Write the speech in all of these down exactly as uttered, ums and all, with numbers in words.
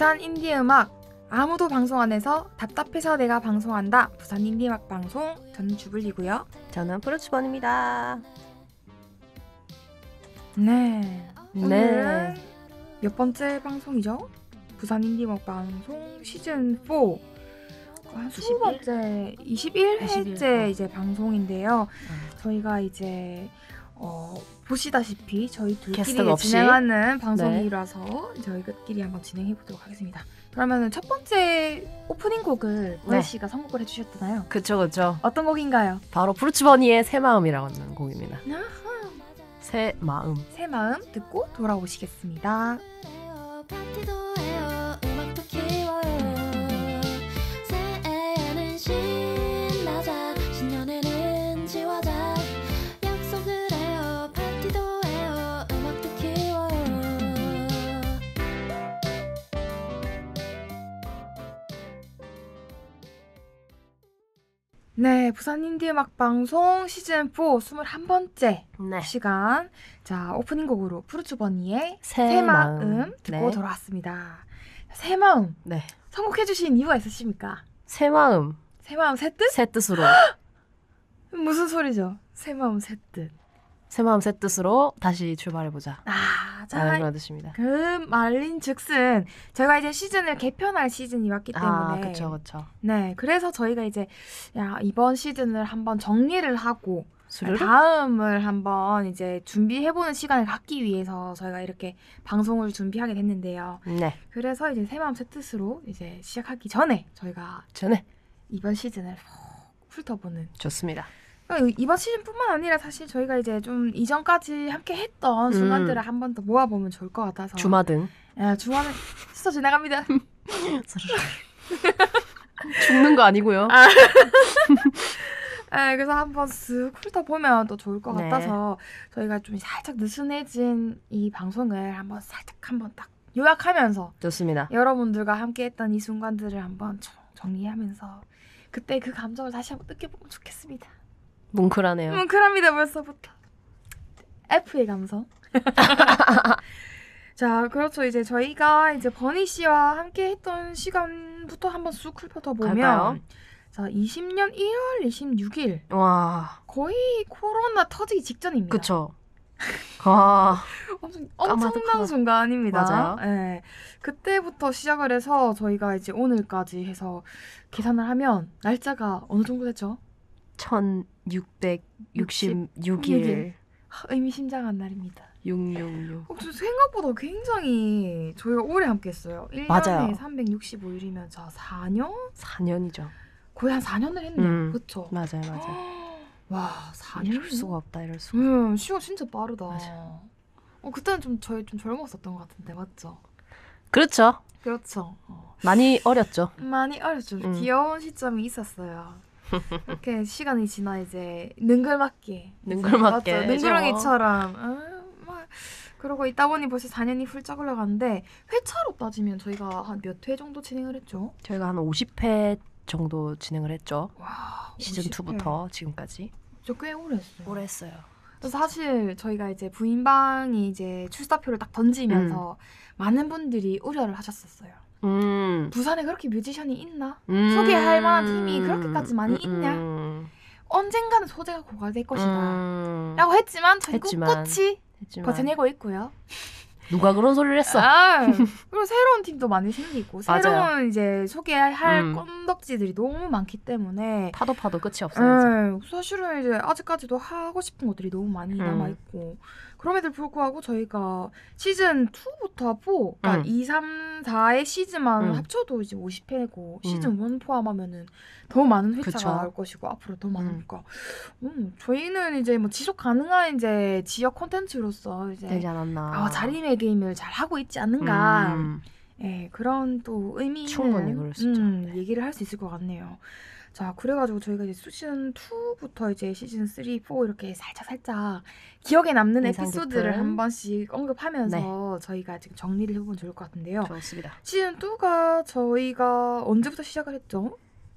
부산 인디음악 아무도 방송 안 해서 답답해서 내가 방송한다. 부산 인디음악 방송, 저는 주블리고요. 저는 프루츠번입니다. 네. 네. 오늘은 몇 번째 방송이죠? 부산 인디음악 방송 시즌 사. 한 이십 번째, 이십일 회째 이제 방송인데요. 음. 저희가 이제 어, 보시다시피 저희 둘끼리 진행하는 방송이라서 네. 저희끼리 한번 진행해 보도록 하겠습니다. 그러면은 첫 번째 오프닝 곡을 보혜 네. 씨가 선곡을 해주셨잖아요. 그쵸, 그쵸. 어떤 곡인가요? 바로 프루츠버니의 새 마음이라는 곡입니다. 아하. 새 마음. 새 마음 듣고 돌아오시겠습니다. 네, 부산 인디음악 방송 시즌 사 이십일 번째 네. 시간. 자, 오프닝 곡으로 프루츠버니의 새, 새 마음, 마음 듣고 네. 돌아왔습니다. 새 마음. 네. 선곡해 주신 이유가 있으십니까? 새 마음. 새 마음 새 뜻? 새 뜻으로. 무슨 소리죠? 새 마음 새 뜻. 새 마음 새 뜻으로 다시 출발해보자. 아, 자, 라는 뜻입니다. 그 말인 즉슨 저희가 이제 시즌을 개편할 시즌이 왔기 때문에 아, 그쵸, 그쵸. 네, 그래서 저희가 이제 야, 이번 시즌을 한번 정리를 하고 수르르? 다음을 한번 이제 준비해보는 시간을 갖기 위해서 저희가 이렇게 방송을 준비하게 됐는데요. 네. 그래서 이제 새 마음 새 뜻으로 이제 시작하기 전에 저희가 전에 이번 시즌을 훑어보는. 좋습니다. 이번 시즌뿐만 아니라 사실 저희가 이제 좀 이전까지 함께 했던 순간들을 음. 한 번 더 모아보면 좋을 것 같아서. 주마등. 예, 주마등 스쳐 지나갑니다. 죽는 거 아니고요. 아. 예, 그래서 한번 쓱 훑어보면 또 좋을 것 네. 같아서 저희가 좀 살짝 느슨해진 이 방송을 한번 살짝 한번 딱 요약하면서 좋습니다. 여러분들과 함께 했던 이 순간들을 한번 정리하면서 그때 그 감정을 다시 한번 느껴보면 좋겠습니다. 뭉클하네요. 뭉클합니다 벌써부터. F의 감성. 자, 그렇죠. 이제 저희가 이제 버니 씨와 함께 했던 시간부터 한번 쑥 훑어 보면, 자, 이십 년 일월 이십육일. 와, 거의 코로나 터지기 직전입니다. 그렇죠. 와, 엄청 엄청난 순간입니다. 맞아요. 네. 그때부터 시작을 해서 저희가 이제 오늘까지 해서 계산을 하면 날짜가 어느 정도 됐죠? 천육백육십육 일. 의미심장한 날입니다. 육육육. 어, 생각보다 굉장히 저희가 오래 함께했어요. 일 년에 맞아요. 삼백육십오 일이면 자 사 년? 사 년이죠. 거의 한 사 년을 했네요. 음, 그렇죠? 맞아요, 맞아요. 와, 사 년? 이럴 수가 없다, 이럴 수가. 음, 시간 진짜 빠르다. 맞아요. 어, 그때는 좀 저희 좀 젊었었던 것 같은데, 맞죠? 그렇죠. 그렇죠. 어. 많이 어렸죠. 많이 어렸죠. 음. 귀여운 시점이 있었어요. 이렇게 시간이 지나 이제 능글맞게 능글맞게 능구렁이처럼 어, 막 그러고 있다 보니 벌써 사 년이 훌쩍 흘러가는데 회차로 따지면 저희가 한 몇 회 정도 진행을 했죠? 저희가 한 오십 회 정도 진행을 했죠. 와, 시즌 이부터 지금까지. 저 꽤 오래 했어요. 오래 했어요. 그래서 사실 저희가 이제 부인방이 이제 출사표를 딱 던지면서 음. 많은 분들이 우려를 하셨었어요. 음. 부산에 그렇게 뮤지션이 있나? 음. 소개할 만한 팀이 그렇게까지 많이 있냐? 음. 언젠가는 소재가 고갈될 것이다. 음. 라고 했지만 저희 했지만, 꿋꿋이 했지만. 버텨내고 있고요. 누가 그런 소리를 했어? 아, 그리고 새로운 팀도 많이 생기고 맞아요. 새로운 이제 소개할 음. 건덕지들이 너무 많기 때문에 파도 파도 끝이 없어요. 네, 사실은 이제 아직까지도 하고 싶은 것들이 너무 많이 음. 남아있고 그럼에도 불구하고 저희가 시즌 이부터 사, 그러니까 음. 이, 삼, 사의 시즌만 음. 합쳐도 이제 오십 회고 음. 시즌 일 포함하면은 더 많은 회차가 그쵸. 나올 것이고 앞으로 더 많으니까 음. 음, 저희는 이제 뭐 지속 가능한 이제 지역 콘텐츠로서 이제 되지 않았나. 아, 자리매김을 잘 하고 있지 않는가. 음. 예, 그런 또 의미 있는 충분히 그럴 수 있죠. 음, 네. 얘기를 할 수 있을 것 같네요. 자, 그래가지고 저희가 이제 시즌 이부터 이제 시즌 삼, 사 이렇게 살짝 살짝 기억에 남는 인상 에피소드를 깊은. 한 번씩 언급하면서 저희가 지금 정리를 해보면 좋을 것 같은데요. 좋습니다. 시즌 이가 저희가 언제부터 시작을 했죠?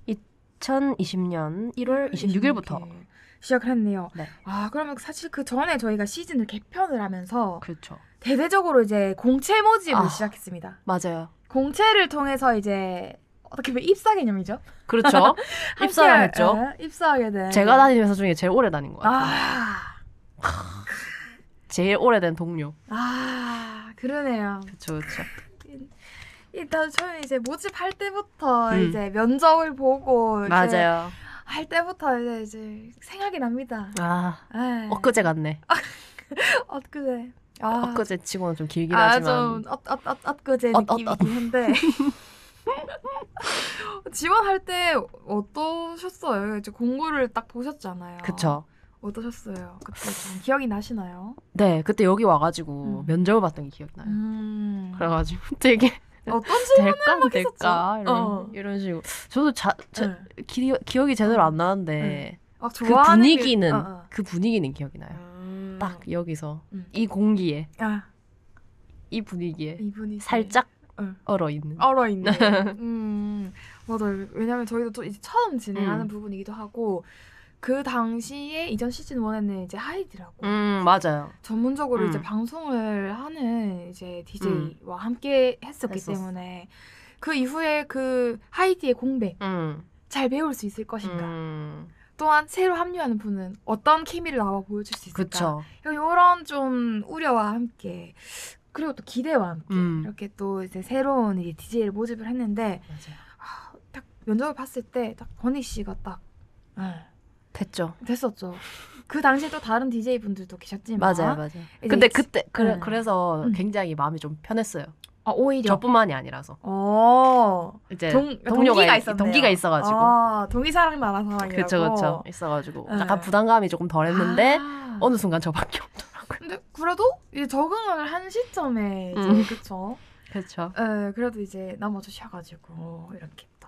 이천이십 년 일월 이십육 일부터 시작을 했네요. 네. 아, 그러면 사실 그 전에 저희가 시즌을 개편을 하면서 그렇죠. 대대적으로 이제 공채 모집을 아. 시작했습니다. 맞아요. 공채를 통해서 이제 어떻게 보면 입사 개념이죠. 그렇죠. 입사를 했죠. 에, 입사하게 된. 제가 다니는 회사 중에 제일 오래 다닌 것 같아요. 아, 제일 오래된 동료. 아 그러네요. 그렇죠, 그렇죠. 일단 저는 이제 모집할 때부터 음. 이제 면접을 보고 맞아요. 할 때부터 이제, 이제 생각이 납니다. 아, 에이. 엊그제 같네. 엊그제. 아, 엊그제 치고는 좀 길긴 아, 하지만. 좀 엇, 엇, 엇, 엊그제 엇, 엇, 느낌이긴 엇. 한데 지원할 때 어떠셨어요? 이제 공고를 딱 보셨잖아요. 그쵸. 어떠셨어요? 그때 좀 기억이 나시나요? 네, 그때 여기 와가지고 음. 면접을 봤던 게 기억이 나요. 음. 그래가지고 되게 어떤 질문을 될까 안 될까 이런, 어. 이런 식으로. 저도 자, 자 네. 기, 기억이 제대로 안 나는데 막 그 좋아하는 분위기는 게- 어, 어. 그 분위기는 기억이 나요. 음. 딱 여기서 음. 이 공기에 아, 이 분위기에 이분이 살짝 응. 얼어 있는. 얼어 있네. 음, 맞아요. 왜냐면 저희도 또 이제 처음 진행하는 음. 부분이기도 하고 그 당시에 이전 시즌 원에는 이제 하이디라고 음 맞아요. 전문적으로 음. 이제 방송을 하는 이제 디제이와 함께 했었기 했었어. 때문에 그 이후에 그 하이디의 공백 음. 잘 배울 수 있을 것인가. 음. 또한 새로 합류하는 분은 어떤 케미를 나와 보여줄 수 있을까. 그쵸. 이런 좀 우려와 함께 그리고 또 기대와 함께 음. 이렇게 또 이제 새로운 이제 디제이를 모집을 했는데 맞아요. 아, 딱 면접을 봤을 때 딱 버니 씨가 딱 예, 됐죠. 됐었죠. 그 당시에 또 다른 디제이 분들도 계셨지만 맞아요, 맞아요. 이제 근데 이- 그때 그래, 음. 그래서 음. 굉장히 마음이 좀 편했어요. 아, 오히려 저뿐만이 아니라서 어 이제 동, 동료가 동기가 있- 있었네요. 동기가 있어가지고. 아, 동기 사랑 나라 사랑이라고. 그쵸 그쵸 있어가지고 네. 약간 부담감이 조금 덜했는데 아. 어느 순간 저밖에 없더라고요. 근데 그래도 이제 적응을 한 시점에 이제 음. 그쵸. 그렇죠. 예, 그래도 이제 넘어주셔가지고 이렇게 또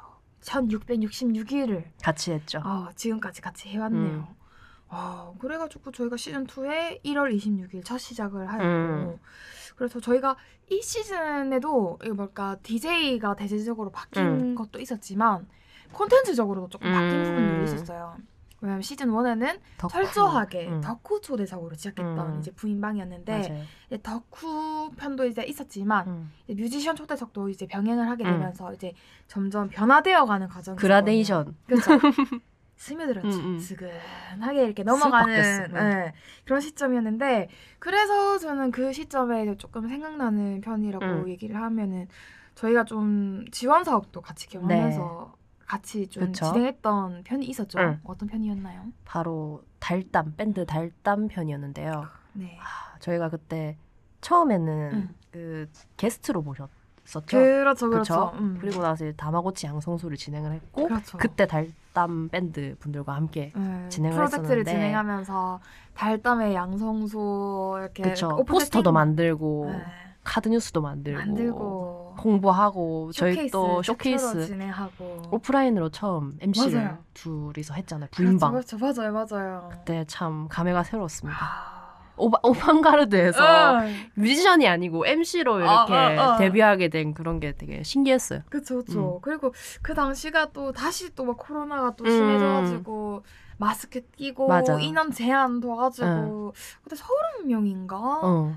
천육백육십육 일을 같이 했죠. 아, 지금까지 같이 해왔네요. 음. 아, 그래가지고 저희가 시즌이에 일월 이십육일 첫 시작을 하였고 음. 그래서 저희가 이 시즌에도 이거 뭘까 디제이가 대체적으로 바뀐 음. 것도 있었지만 콘텐츠적으로도 조금 바뀐 음. 부분들이 있었어요. 왜냐면 시즌 일에는 덕후. 철저하게 음. 덕후 초대석으로 시작했던 음. 이제 부인방이었는데 맞아요. 이제 덕후 편도 이제 있었지만 음. 이제 뮤지션 초대석도 이제 병행을 하게 음. 되면서 이제 점점 변화되어가는 과정이 그라데이션. 그렇죠. 스며들었죠. 음, 음. 스근하게 이렇게 쓱 넘어가는 바뀌었어. 예, 그런 시점이었는데 그래서 저는 그 시점에 조금 생각나는 편이라고 음. 얘기를 하면은 저희가 좀 지원 사업도 같이 경험해서 같이 좀 네. 그쵸. 진행했던 편이 있었죠. 응. 어떤 편이었나요? 바로 달담 밴드 달담 편이었는데요. 네. 아, 저희가 그때 처음에는 응. 그 게스트로 모셨었죠. 그렇죠, 그쵸? 그렇죠. 음. 그리고 나서 이제 다마고치 양성소를 진행을 했고 그렇죠. 그때 달담 밴드 분들과 함께 네, 진행을 프로젝트를 했었는데. 진행하면서 달담의 양성소 이렇게 그쵸. 오픈 포스터도 세팅- 만들고 네, 카드 뉴스도 만들고, 만들고 홍보하고 저희 쇼케이스, 또 쇼케이스 쇼케이스 진행하고 오프라인으로 처음 엠씨를 맞아요. 둘이서 했잖아요. 부인방. 그렇죠, 그렇죠. 맞아요, 맞아요. 그때 참 감회가 새로웠습니다. 아. 오바, 오방가르드에서 응. 뮤지션이 아니고 엠씨로 이렇게 어, 어, 어. 데뷔하게 된 그런 게 되게 신기했어요. 그쵸, 그쵸. 음. 그리고 그 당시가 또 다시 또 막 코로나가 또 음. 심해져가지고 마스크 끼고 맞아. 인원 제한 둬가지고 그때 서른 명인가? 어.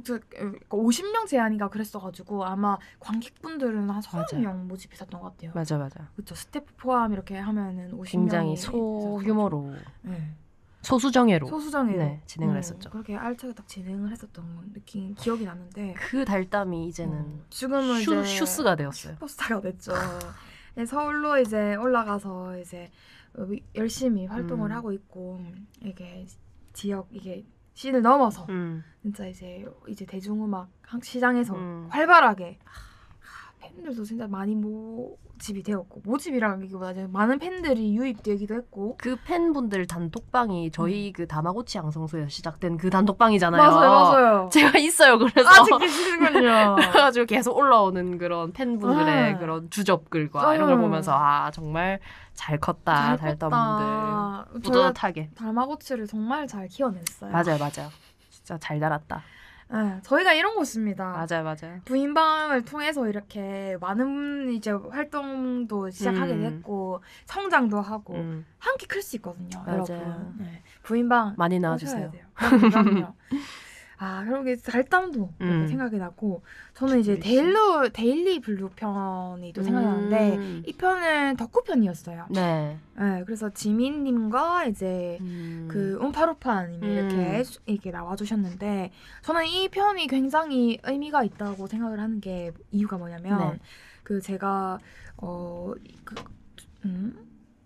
오십 명 제한인가 그랬어가지고 아마 관객분들은 한 서른 명 모집했었던 것 같아요. 맞아, 맞아. 그쵸. 스태프 포함 이렇게 하면은 오십 명이 굉장히 소규모로, 네. 소수정예로 소수정예로 네, 진행을 음, 했었죠. 그렇게 알차게 딱 진행을 했었던 느낌 기억이 나는데 그 달담이 이제는 어, 지금은 슈, 이제 슈스가 되었어요. 슈퍼스타가 됐죠. 네, 서울로 이제 올라가서 이제 열심히 활동을 음. 하고 있고 이게 지역 이게 시를 넘어서 음. 진짜 이제 이제 대중음악 시장에서 음. 활발하게 아, 팬들도 진짜 많이 모집이 되었고 모집이라기보다 이제 많은 팬들이 유입되기도 했고 그 팬분들 단톡방이 저희 그 다마고치 양성소에서 시작된 그 단톡방이잖아요. 맞아요, 맞아요. 제가 있어요. 그래서 아직 계시는군요. 그래가지고 계속 올라오는 그런 팬분들의 아. 그런 주접글과 이런 걸 음. 보면서 아 정말 잘 컸다 잘 달던 컸다. 분들 저희가 뿌듯하게. 다마고치를 정말 잘 키워냈어요. 맞아요, 맞아요. 진짜 잘 자랐다. 네, 저희가 이런 곳입니다. 맞아요, 맞아요. 부인방을 통해서 이렇게 많은 이제 활동도 시작하게 음. 됐고 성장도 하고 음, 함께 클 수 있거든요, 맞아요. 여러분. 네. 부인방 많이 오셔야 나와주세요. 돼요. 그럼요, 그럼요. 아 그러게 달담도 음. 생각이 나고 저는 이제 데일리 데일리 블루 편이 또 생각이 나는데 음. 이 편은 덕후 편이었어요. 네. 네, 그래서 지민님과 이제 음. 그 음파루파님이 음. 이렇게 이렇게 나와주셨는데 저는 이 편이 굉장히 의미가 있다고 생각을 하는 게 이유가 뭐냐면 네. 그 제가 어그 음?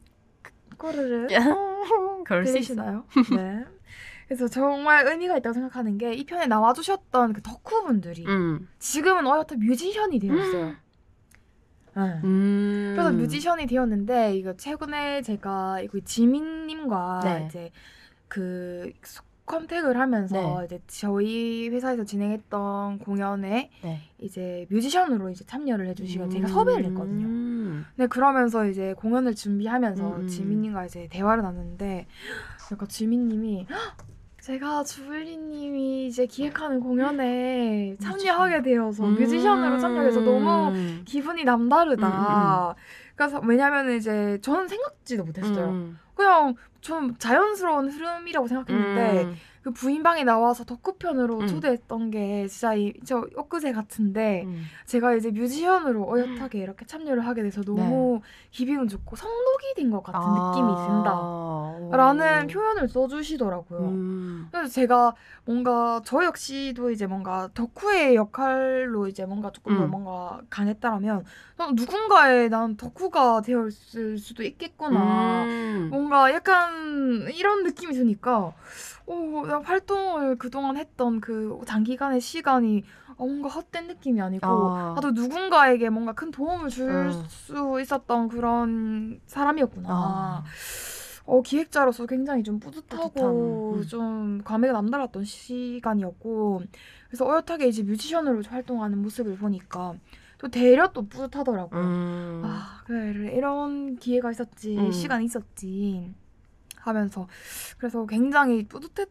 꼬르르 그럴 수 있어. 들리시나요? 네. 그래서 정말 의미가 있다고 생각하는 게 이 편에 나와주셨던 그 덕후분들이 음. 지금은 어여튼 뮤지션이 되었어요. 네. 음. 그래서 뮤지션이 되었는데 이거 최근에 제가 이거 지민님과 네. 이제 그 컨택을 하면서 네. 이제 저희 회사에서 진행했던 공연에 네. 이제 뮤지션으로 이제 참여를 해주시고 제가 섭외를 했거든요. 음. 네, 그러면서 이제 공연을 준비하면서 음. 지민님과 이제 대화를 나눴는데 약간 지민님이 제가 주블리님이 이제 기획하는 공연에 참여하게 되어서 음. 뮤지션으로 참여해서 너무 기분이 남다르다. 음. 그래서 왜냐면 이제 저는 생각지도 못했어요. 음. 그냥 좀 자연스러운 흐름이라고 생각했는데 음. 그 부인방에 나와서 덕후편으로 음. 초대했던 게 진짜 이, 저 엊그제 같은데 음. 제가 이제 뮤지션으로 어엿하게 이렇게 참여를 하게 돼서 너무 기분은 좋고 성독이 된 것 같은 아. 느낌이 든다 라는 표현을 써주시더라고요. 음. 그래서 제가 뭔가 저 역시도 이제 뭔가 덕후의 역할로 이제 뭔가 조금 더 음. 뭔가 강했다라면 누군가의 난 덕후가 되었을 수도 있겠구나. 음. 뭔가 약간 이런 느낌이 드니까 어, 나 활동을 그동안 했던 그 장기간의 시간이 어, 뭔가 헛된 느낌이 아니고 아. 나도 누군가에게 뭔가 큰 도움을 줄 수 음. 있었던 그런 사람이었구나. 아. 어, 기획자로서 굉장히 좀 뿌듯하고 뿌듯한, 음. 좀 감회가 남달랐던 시간이었고 그래서 어엿하게 이제 뮤지션으로 활동하는 모습을 보니까 또 되려 또 뿌듯하더라고요. 음. 아 그래 이런 기회가 있었지 음. 시간이 있었지 하면서 그래서 굉장히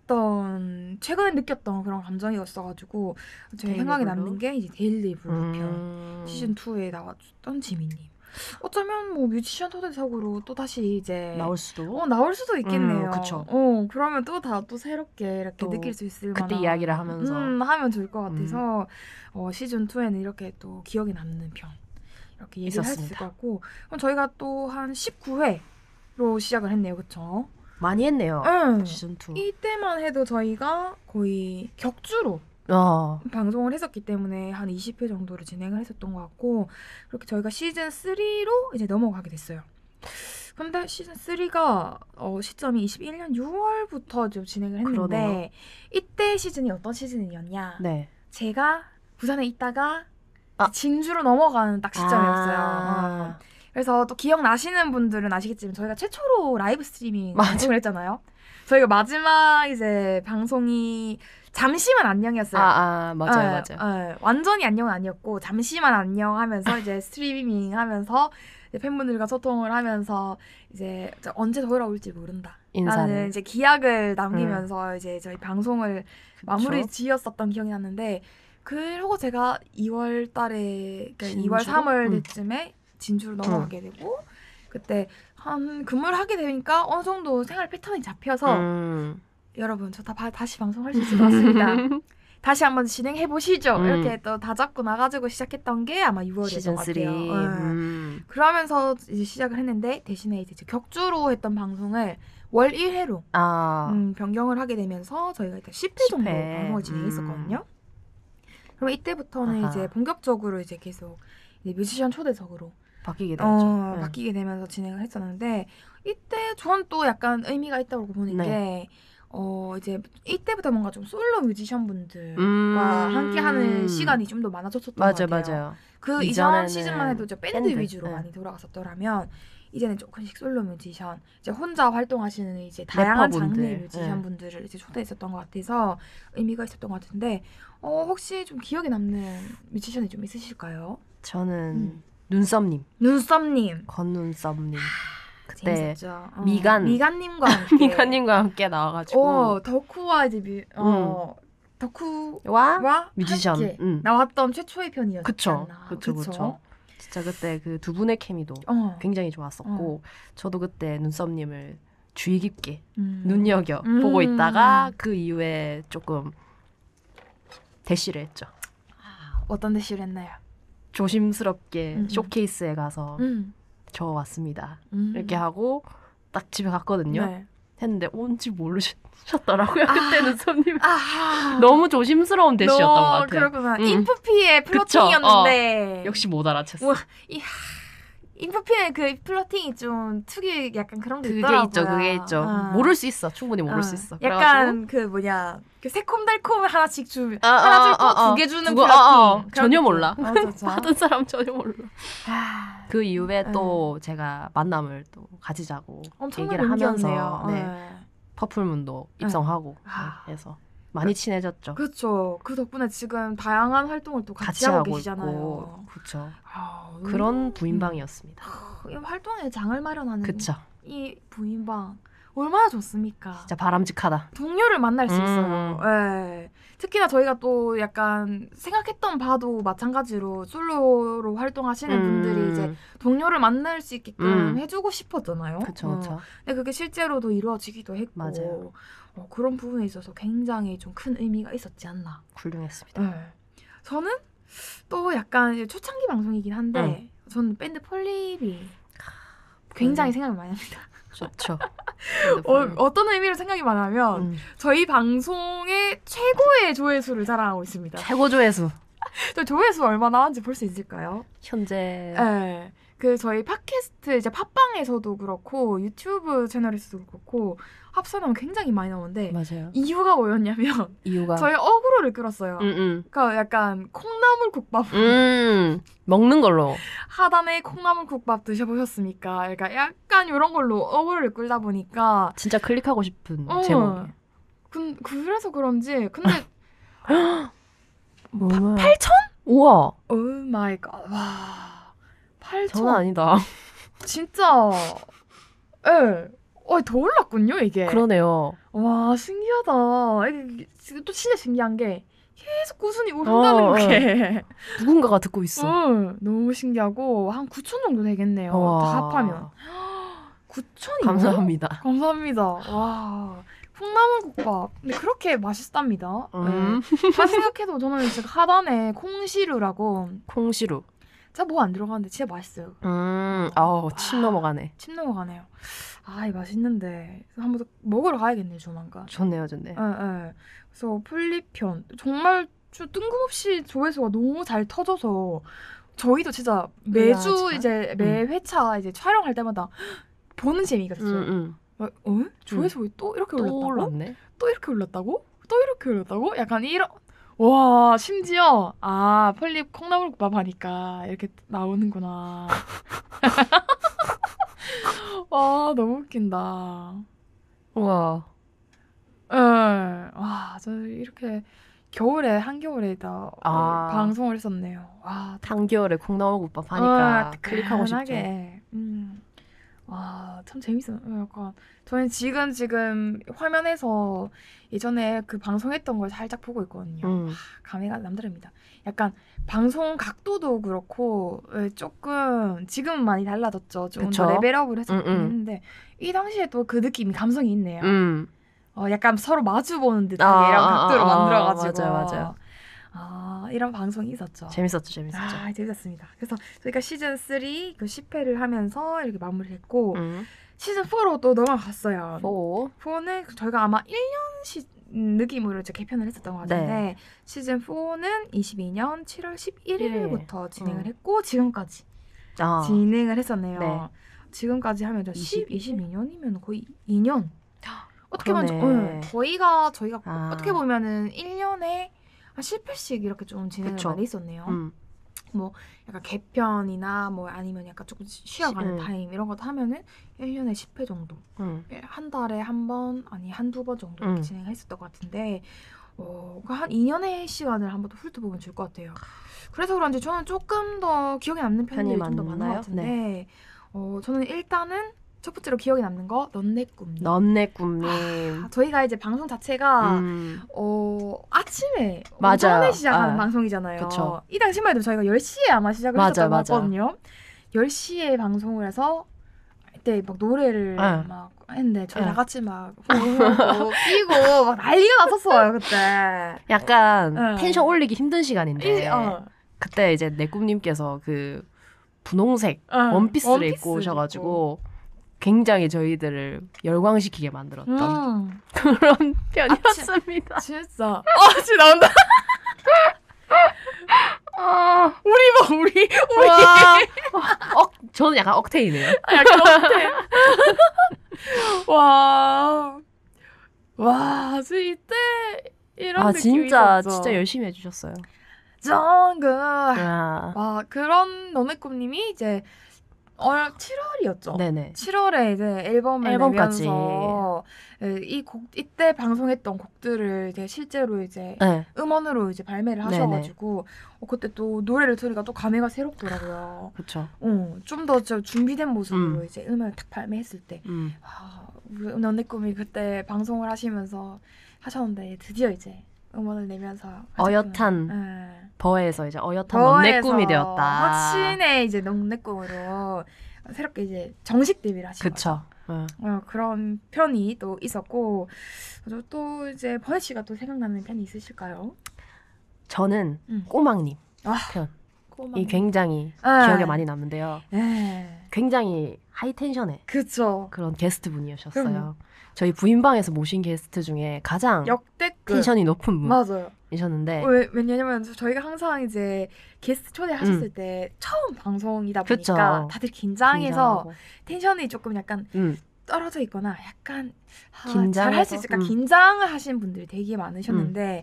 뿌듯했던 최근에 느꼈던 그런 감정이었어가지고 제 생각이 블루? 남는 게 이제 데일리 블루 편 음. 시즌 투에 나와줬던 지민님. 어쩌면 뭐 뮤지션 초대석으로 또 다시 이제 나올 수도. 어 나올 수도 있겠네요. 음, 그쵸. 어 그러면 또 다 또 새롭게 이렇게 또 느낄 수 있을 그때 만한 이야기를 하면서. 음, 하면 좋을 것 같아서 어, 시즌 투에는 이렇게 또 기억에 남는 편 이렇게 얘기를 할 수 있을 것 같고 그럼 저희가 또 한 십구 회로 시작을 했네요, 그쵸? 많이 했네요. 응. 시즌 투. 이때만 해도 저희가 거의 격주로 어. 방송을 했었기 때문에 한 이십 회 정도를 진행을 했었던 것 같고 그렇게 저희가 시즌 쓰리로 이제 넘어가게 됐어요. 근데 시즌 쓰리가 어, 시점이 이십일 년 유월부터 좀 진행을 했는데 그러네요. 이때 시즌이 어떤 시즌이었냐? 네. 제가 부산에 있다가 아. 진주로 넘어가는 딱 시점이었어요. 아. 어. 그래서 또 기억나시는 분들은 아시겠지만 저희가 최초로 라이브 스트리밍 맞아. 방송을 했잖아요. 저희가 마지막 이제 방송이 잠시만 안녕이었어요. 아, 아 맞아요, 네, 맞아요. 네, 완전히 안녕은 아니었고 잠시만 안녕하면서 이제 스트리밍하면서 이제 팬분들과 소통을 하면서 이제 언제 돌아올지 모른다. 인사를. 라는 이제 기약을 남기면서 음. 이제 저희 방송을 그쵸? 마무리 지었었던 기억이 났는데 그러고 제가 이월 달에 그러니까 진주로? 이월 삼월 음. 때쯤에 진주로 넘어가게 되고 그때 한 근무를 하게 되니까 어느 정도 생활 패턴이 잡혀서 음. 여러분 저 다 다시 방송할 수 있을 것 같습니다. 다시 한번 진행해 보시죠. 음. 이렇게 또 다 잡고 나가지고 시작했던 게 아마 유월이었던 것 같아요. 음. 그러면서 이제 시작을 했는데 대신에 이제 격주로 했던 방송을 월 일 회로 아. 음, 변경을 하게 되면서 저희가 일단 십 회 정도 십 회. 방송을 진행했었거든요. 음. 그럼 이때부터는 아하. 이제 본격적으로 이제 계속 이제 뮤지션 초대석으로 바뀌게 되죠. 어, 네. 바뀌게 되면서 진행을 했었는데 이때 전 또 약간 의미가 있다고 보는 네. 게 어 이제 이때부터 뭔가 좀 솔로 뮤지션 분들과 음. 함께하는 시간이 좀 더 많아졌었던 맞아, 것 같아요. 맞아요. 그 이전에는 이전 시즌만 해도 저 밴드, 밴드. 위주로 네. 많이 돌아갔었더라면 이제는 조금씩 솔로 뮤지션, 이제 혼자 활동하시는 이제 다양한 래퍼분들. 장르의 뮤지션 네. 분들을 이제 초대했었던 것 같아서 의미가 있었던 것 같은데 어 혹시 좀 기억에 남는 뮤지션이 좀 있으실까요? 저는 음. 눈썹님, 눈썹님. 권눈썹님. 그때 재밌었죠. 어. 미간. 미간님과 함께 미간님과 함께 나와가지고 어, 덕후와 이제 뮤, 어, 덕후와 와 뮤지션 함께 음. 나왔던 최초의 편이었잖아. 그쵸, 그쵸, 그쵸. 진짜 그때 그 두 분의 케미도 어. 굉장히 좋았었고 저도 그때 눈썹님을 주의 깊게 음. 눈여겨 음. 보고 있다가 그 이후에 조금 대시를 했죠. 어떤 대시를 했나요? 조심스럽게 음, 음. 쇼케이스에 가서 음. 저 왔습니다. 음. 이렇게 하고 딱 집에 갔거든요. 네. 했는데 온지 모르셨더라고요. 아. 그때는 손님 아. 너무 조심스러운 대시였던 것 너, 같아요. 그렇구나. 음. 인프피의 그쵸. 플러팅이었는데. 역시 못 알아챘어. 우와, 이, 하, 인프피의 그 플러팅이 좀 특유의 약간 그런 게 그게 있더라고요. 있죠. 그게 있죠. 아. 모를 수 있어. 충분히 모를 아. 수 있어. 약간 그 뭐냐 그 새콤달콤 하나씩 주 아, 하나 아, 줄거 아, 아. 두 개 주는 두고, 플러팅. 아, 아. 그런 전혀 느낌. 몰라. 어, 진짜. 받은 사람 전혀 몰라. 아, 그 이후에 네. 또 제가 만남을 또 가지자고 엄청난 얘기를 하면서 용기였네요. 네, 네. 퍼플문도 입성하고 아. 네, 해서 많이 친해졌죠. 그렇죠. 그 덕분에 지금 다양한 활동을 또 같이, 같이 하고, 하고 계시잖아요. 있고 그렇죠. 아, 그런 음. 부인방이었습니다. 이 활동에 장을 마련하는 그쵸. 이 부인방 얼마나 좋습니까? 진짜 바람직하다. 동료를 만날 수 음. 있어요. 예. 특히나 저희가 또 약간 생각했던 바도 마찬가지로 솔로로 활동하시는 음. 분들이 이제 동료를 만날 수 있게끔 음. 해주고 싶었잖아요. 그쵸, 어. 그쵸. 근데 그게 실제로도 이루어지기도 했고 맞아요. 어, 그런 부분에 있어서 굉장히 좀 큰 의미가 있었지 않나. 훌륭했습니다. 네. 저는 또 약간 이제 초창기 방송이긴 한데 저는 밴드 폴립이 굉장히 생각이 많이 납니다. 좋죠. 어, 어떤 의미로 생각이 많이 나면 음. 저희 방송의 최고의 조회수를 자랑하고 있습니다. 최고 조회수. 저 조회수 얼마 나왔는지 볼 수 있을까요? 현재 네. 그 저희 팟캐스트 이제 팟빵에서도 그렇고 유튜브 채널에서도 그렇고 합산하면 굉장히 많이 나오는데 맞아요. 이유가 뭐였냐면 이유가 저희 어그로를 끌었어요. 음, 음. 그러니까 약간 콩나물 국밥 음, 먹는 걸로. 하단에 콩나물 국밥 드셔보셨습니까? 그러니까 약간 이런 걸로 어그로를 끌다 보니까 진짜 클릭하고 싶은 어. 제목이에요. 그, 그래서 그런지 근데 얼마야? 팔천? 우와, 오 마이 갓. 와. 팔천. 장난 아니다. 진짜 예. 어, 더 올랐군요, 이게. 그러네요. 와, 신기하다. 이게 또 진짜 신기한 게 계속 꾸준히 오른다는 어, 게. 누군가가 듣고 있어. 어, 너무 신기하고 한 구천 정도 되겠네요. 와. 다 합하면. 구천이요? 감사합니다. 감사합니다. 와. 콩나물국밥. 근데 그렇게 맛있답니다. 음. 네. 잘 생각해도 저는 지금 하단에 콩시루라고 콩시루. 진짜 뭐 안 들어가는데 진짜 맛있어요. 음, 아우 침 넘어가네. 침 넘어가네요. 아, 이 맛있는데 한번 더 먹으러 가야겠네요, 조만간. 좋네요, 좋네. 예, 예. 그래서 폴리편 정말 좀 뜬금없이 조회수가 너무 잘 터져서 저희도 진짜 매주 의아하지만. 이제 매 회차 이제 촬영할 때마다 보는 재미가 음, 있어요. 음. 어? 어? 조회수 또 이렇게 또 올랐다고? 올랐네. 또 이렇게 올랐다고? 또 이렇게 올랐다고? 약간 이런 와 심지어 아 폴립 콩나물국밥 하니까 이렇게 나오는구나. 와 너무 웃긴다. 우와. 예. 와, 저 이렇게 겨울에 한겨울에다 아. 방송을 했었네요. 와, 한겨울에 콩나물국밥 하니까 아, 클릭하고 싶죠. 뜨끈하게. 음. 와, 참 재밌어요. 약간 저는 지금 지금 화면에서 예전에 그 방송했던 걸 살짝 보고 있거든요. 음. 감회가 남다릅니다. 약간 방송 각도도 그렇고 예, 조금 지금은 많이 달라졌죠. 좀 그쵸? 더 레벨업을 해서 음, 음. 했는데 이 당시에 또 그 느낌이 감성이 있네요. 음. 어, 약간 서로 마주 보는 듯한 아, 이런 아, 각도로 아, 아, 만들어가지고 맞아요, 맞아요. 아, 이런 방송이 있었죠. 재밌었죠, 재밌었죠. 아, 재밌었습니다. 그래서 저희가 시즌 삼 그 십 회를 하면서 이렇게 마무리했고 음. 시즌 사로 또 넘어갔어요. 오. 사는 저희가 아마 일 년씩 느낌으로 이제 개편을 했었던 것 같은데 네. 시즌 사는 이십이 년 칠월 십일일부터 진행을 음. 했고 지금까지 아. 진행을 했었네요. 네. 지금까지 하면 저 십, 이십이? 이십이 년이면 거의 이 년. 어떻게 그러네. 보면 응, 저희가 저희가 아. 어떻게 보면은 일 년에 한 십 회씩 이렇게 좀 진행을 그쵸. 많이 했었네요. 음. 뭐 약간 개편이나 뭐 아니면 약간 조금 쉬어가는 음. 타임 이런 것도 하면은 일 년에 십 회 정도. 음. 한 달에 한 번 아니 한두 번 정도 음. 진행했었던 것 같은데 어, 한 이 년의 시간을 한 번 더 훑어보면 좋을 것 같아요. 그래서 그런지 저는 조금 더 기억에 남는 편들이 좀 더 많은 것 많나요? 같은데 네. 어, 저는 일단은 첫 번째로 기억에 남는 거 넌 내 꿈님. 넌내 꿈님. 아, 저희가 이제 방송 자체가 음. 어, 아침에 맞아요. 오전에 시작하는 아, 방송이잖아요. 그쵸. 이 당시만 해도 저희가 열 시에 아마 시작을 맞아, 했었던 것 맞아. 같거든요. 열 시에 방송을 해서 그때 막 노래를 네. 막 했는데 저희 네. 다 같이 막 호흡하고 뛰고 막 난리가 났었어요 그때. 약간 네. 텐션 올리기 힘든 시간인데 이, 어. 그때 이제 내 꿈님께서 그 분홍색 어, 원피스를 원피스를 입고 오셔가지고 굉장히 저희들을 열광시키게 만들었던 음. 그런 편이었습니다. 진짜. 아, 진짜 나온다. 아, 우리 봐, 우리. 우리. 와, 억, 저는 약간 억테이네요. 약간 어때? 와. 와, 진짜 이런 아, 느낌이 진짜, 있었죠. 진짜 열심히 해주셨어요. 정글. 아, 와, 그런 너네 꿈님이 이제 어, 칠월이었죠. 네네. 칠월에 이제 앨범을 앨범까지. 내면서 이 곡 이때 방송했던 곡들을 이제 실제로 이제 네. 음원으로 이제 발매를 하셔가지고 어, 그때 또 노래를 들으니까 또 감회가 새롭더라고요. 그렇죠. 어, 좀 더 준비된 모습으로 음. 이제 음원을 딱 발매했을 때, 음. 와, 우리 너네 꿈이 그때 방송을 하시면서 하셨는데 드디어 이제 음원을 내면서 어엿한 네. 버에서 이제 어엿한 너네 꿈이 되었다. 확신의 이제 너네 꿈으로 새롭게 이제 정식 데뷔를 하신 그쵸. 거죠. 네. 어, 그런 편이 또 있었고 또 이제 버네 씨가 또 생각나는 편이 있으실까요? 저는 음. 꼬막님 아, 편. 꼬막. 이 굉장히 네. 기억에 많이 남는데요. 네. 굉장히 하이텐션의 그쵸. 그런 게스트 분이셨어요. 그럼요. 저희 부인방에서 모신 게스트 중에 가장 역대급. 텐션이 높은 맞아요. 분이셨는데 왜, 왜냐면 저희가 항상 이제 게스트 초대하셨을 음. 때 처음 방송이다 보니까 그쵸. 다들 긴장해서 긴장하고. 텐션이 조금 약간 음. 떨어져 있거나 약간 아, 긴장해서, 잘할 수 있을까 음. 긴장을 하신 분들이 되게 많으셨는데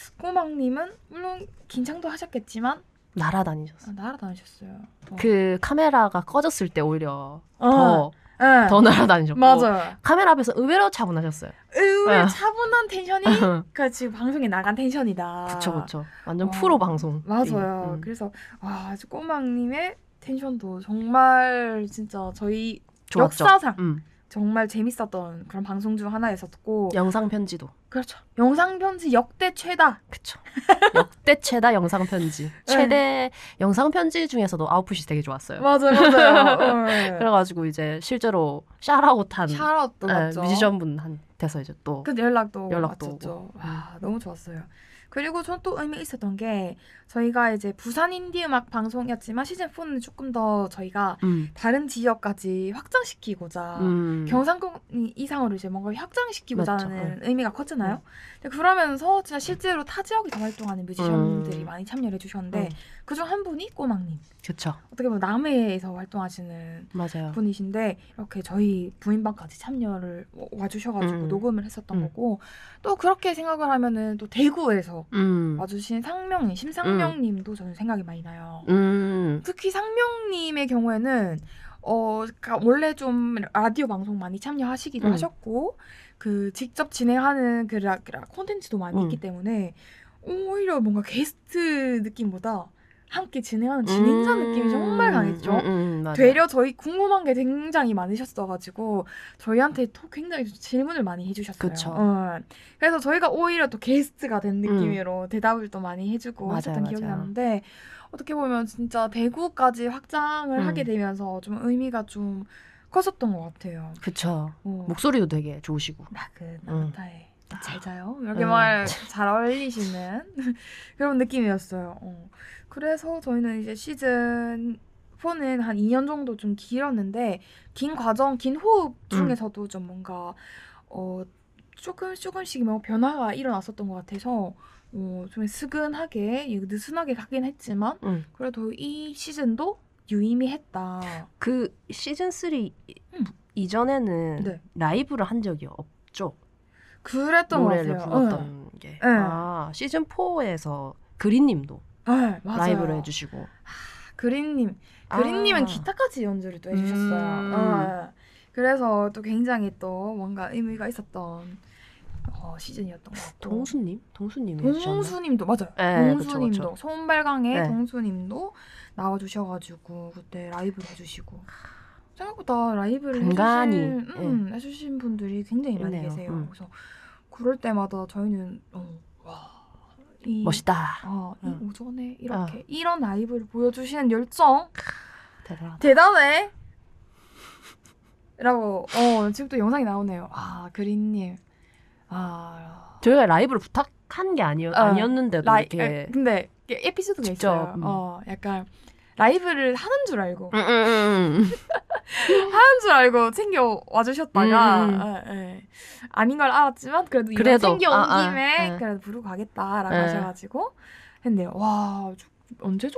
꼬막님은 물론 긴장도 하셨겠지만 날아다니셨어요. 아, 날아다니셨어요. 어. 그 카메라가 꺼졌을 때 오히려 어. 더, 네. 더 날아다니셨고 맞아요. 카메라 앞에서 의외로 차분하셨어요. 의외 네. 차분한 텐션이 그 지금 방송에 나간 텐션이다. 그쵸 그쵸. 완전 어, 프로 방송. 맞아요. 음. 그래서 와 아주 꼬막님의 텐션도 정말 진짜 저희 좋았죠. 역사상 음. 정말 재밌었던 그런 방송 중 하나였었고 영상 편지도. 그렇죠. 영상 편지 역대 최다. 그쵸. 역대 최다 영상 편지. 최대 영상 편지 중에서도 아웃풋이 되게 좋았어요. 맞아요, 맞아요. 네. 그래가지고 이제 실제로 샤라웃한 샤럿도 네, 맞죠. 뮤지션분한테서 이제 또 그 연락도 연락도 왔었죠. 오고. 와 너무 좋았어요. 그리고 전 또 의미 있었던 게 저희가 이제 부산 인디 음악 방송이었지만 시즌 사는 조금 더 저희가 음. 다른 지역까지 확장시키고자 음. 경상권 이상으로 이제 뭔가 확장시키고자 맞죠. 하는 의미가 컸잖아요. 근데 그러면서 진짜 실제로 타 지역에서 활동하는 뮤지션들이 음. 많이 참여를 해주셨는데 음. 그중 한 분이 꼬막님. 그쵸. 어떻게 보면 남해에서 활동하시는 맞아요. 분이신데 이렇게 저희 부인방까지 참여를 와주셔가지고 음. 녹음을 했었던 음. 거고 또 그렇게 생각을 하면은 또 대구에서 음. 와주신 상명님, 심상명님도 저는 생각이 많이 나요. 음. 특히 상명님의 경우에는 어 그러니까 원래 좀 라디오 방송 많이 참여하시기도 음. 하셨고 그 직접 진행하는 그 라, 라, 콘텐츠도 많이 음. 있기 때문에 오히려 뭔가 게스트 느낌보다 함께 진행하는 진행자 음. 느낌이 정말 강했죠. 음, 음, 맞아요. 되려 저희 궁금한 게 굉장히 많으셨어가지고 저희한테 또 굉장히 질문을 많이 해주셨어요. 그쵸. 어. 그래서 저희가 오히려 또 게스트가 된 느낌으로 대답을 또 많이 해주고 맞아요, 하셨던 기억이 맞아요. 나는데 어떻게 보면 진짜 대구까지 확장을 음. 하게 되면서 좀 의미가 좀 컸었던 것 같아요. 그쵸. 어. 목소리도 되게 좋으시고. 나그 음. 나타에 잘 자요 이렇게 음. 말 잘 어울리시는 그런 느낌이었어요. 어. 그래서 저희는 이제 시즌 사는 한 이 년 정도 좀 길었는데 긴 과정, 긴 호흡 중에서도 좀 뭔가 어 조금 조금씩 뭐 변화가 일어났었던 것 같아서 어 좀 스근하게 느슨하게 가긴 했지만 음. 그래도 이 시즌도 유의미했다. 그 시즌 삼 음. 이전에는 네. 라이브를 한 적이 없죠. 그랬던 것 노래를 같아요. 불렀던 게. 네. 아, 시즌 사에서 그린님도 네, 맞아요. 라이브를 해주시고. 그린님, 그린님은 아. 기타까지 연주를 또 해주셨어요. 음. 어, 그래서 또 굉장히 또 뭔가 의미가 있었던 어, 시즌이었던 것 같고. 동수님? 동수님이 해주셨나? 동수님도 맞아요. 네, 동수님도 그쵸, 그쵸. 손발강의 네. 동수님도 나와주셔가지고 그때 라이브를 해주시고 생각보다 라이브를 간간히, 해주신, 음, 해주신 분들이 굉장히 많이 있네요. 계세요. 음. 그래서 그럴 때마다 저희는 어, 와, 이, 멋있다. 어, 이 음. 오전에 이렇게 이런 라이브를 보여주시는 열정 대단하다. 대단해. 라고 어 지금 또 영상이 나오네요. 아 그린님. 아 저희가 라이브를 부탁한 게 아니었, 어, 아니었는데도 라이, 이렇게 아, 근데 이게 에피소드가 직접, 있어요. 음. 어 약간 라이브를 하는 줄 알고 음, 음, 음. 하는 줄 알고 챙겨 와주셨다가 음. 아, 예. 아닌 걸 알았지만 그래도 이거 그래도, 챙겨온 아, 아, 김에 아. 그래도 부르고 가겠다라고 예. 하셔가지고 했는데요. 와 저- 언제죠?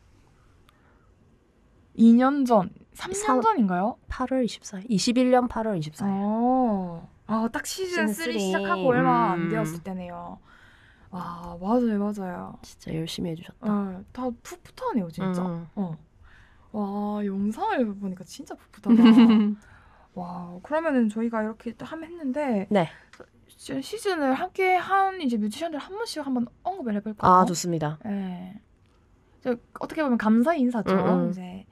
이 년 전, 삼 년 삼- 전인가요? 팔월 이십사일 이십일 년 팔월 이십사일 어, 아, 딱 시즌 시즌 삼 쓰리. 시작하고 얼마 안 음. 되었을 때네요. 와, 맞아요, 맞아요. 진짜 열심히 해주셨다. 어, 다 풋풋하네요, 진짜. 음. 어. 와, 영상을 보니까 진짜 풋풋하다. 와, 그러면은 저희가 이렇게 함 했는데 네. 시- 시즌을 함께 한 이제 뮤지션들 한 번씩 한번 언급을 해볼까요? 아 좋습니다. 네. 이제 어떻게 보면 감사의 인사죠. 음, 음. 이제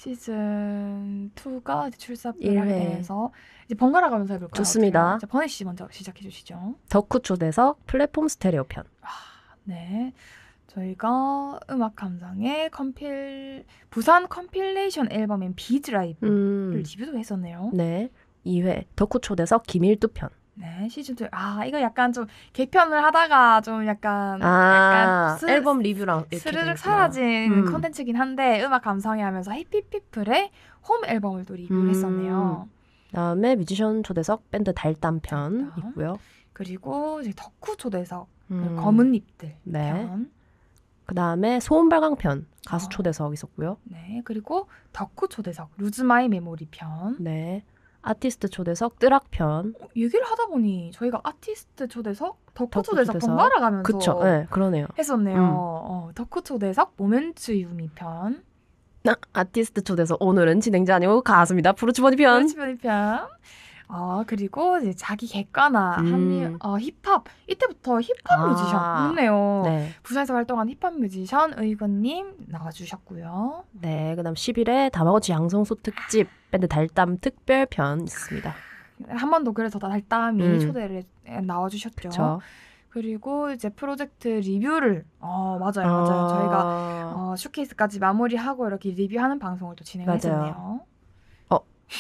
시즌 이가 이제 출사를 일 회. 하게 되면서 이제 번갈아 가면서 해볼까요? 좋습니다. 어떻게? 자, 버니 씨 먼저 시작해 주시죠. 덕후 초대석 플랫폼 스테레오 편. 네. 저희가 음악 감상의 컴필 부산 컴필레이션 앨범인 비드라이브를 음. 리뷰도 했었네요. 네. 이 회 덕후 초대석 김일두 편. 네, 시즌 이. 아, 이거 약간 좀 개편을 하다가 좀 약간 아 약간 스- 앨범 리뷰랑 이렇게 스르륵 되는구나. 사라진 음. 컨텐츠긴 한데 음악 감상회 하면서 해피피플의 홈 앨범을 또 리뷰를 음. 했었네요. 그다음에 뮤지션 초대석 밴드 달담 편 달담. 있고요. 그리고 이제 덕후 초대석 음. 검은 잎들 네. 편. 그다음에 소음발광 편 가수 어. 초대석 있었고요. 네, 그리고 덕후 초대석 루즈마이 메모리 편. 네. 아티스트 초대석 뜨락 편. 어, 얘기를 하다 보니 저희가 아티스트 초대석, 덕후 덕후 초대석 초대석. 번갈아 가면서 그쵸. 네, 그러네요. 했었네요. 음. 어, 덕후 초대석 모멘츠 유미 편. 아, 아티스트 초대석 오늘은 진행자 아니고 가수입니다. 프루츠버니 편. 프로치버니 편. 어, 그리고 이제 자기 객관화, 음. 한류, 어, 힙합. 이때부터 힙합 아. 뮤지션. 좋네요. 네. 부산에서 활동한 힙합 뮤지션 의건님 나와주셨고요. 네. 그다음 십 일에 다마고치 양성소 특집 밴드 달담 특별편 있습니다. 한 번 더 그래서 달담이 음. 초대를 해- 나와주셨죠. 그렇죠. 그리고 이제 프로젝트 리뷰를, 어, 맞아요, 맞아요. 저희가 어, 쇼케이스까지 마무리하고 이렇게 리뷰하는 방송을 또 진행했었네요. 어.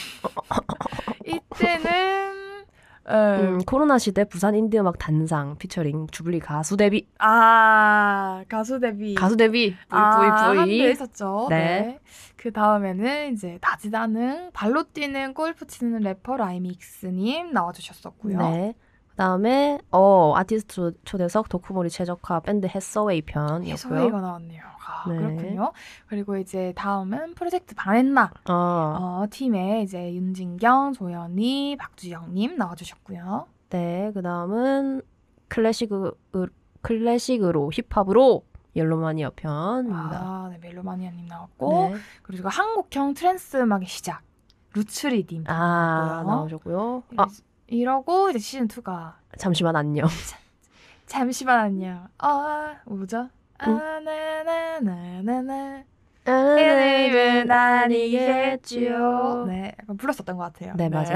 이때는 어, 음, 코로나 시대 부산 인디음악 단상 피처링 주블리 가수 데뷔. 아 가수 데뷔 가수 데뷔. 아, 한대 브이브이. 있었죠. 네. 네. 그 다음에는 이제 다지다능 발로 뛰는 골프 치는 래퍼 라이믹스님 나와주셨었고요. 네. 그다음에 어 아티스트 초- 초대석 도쿠모리 최적화 밴드 해서웨이 편이었고요. 해서웨이가 나왔네요. 아, 네. 그렇군요. 그리고 이제 다음은 프로젝트 바넷나 어, 어, 팀에 이제 윤진경, 조연희, 박주영님 나와주셨고요. 네. 그다음은 클래식으 클래식으로 힙합으로 옐로마니아 편입니다. 아, 네, 멜로마니아님 나왔고 네. 그리고 한국형 트랜스 음악의 시작 루츠리딘 아, 나왔고요. 나오셨고요. 아, 이러고 이제 시즌 이가 잠시만 안녕. 잠시만 안녕. 어, 뭐죠? 응. 아나나나나나 이름은 아니겠죠. 네, 약간 불렀었던 것 같아요. 네, 맞아요.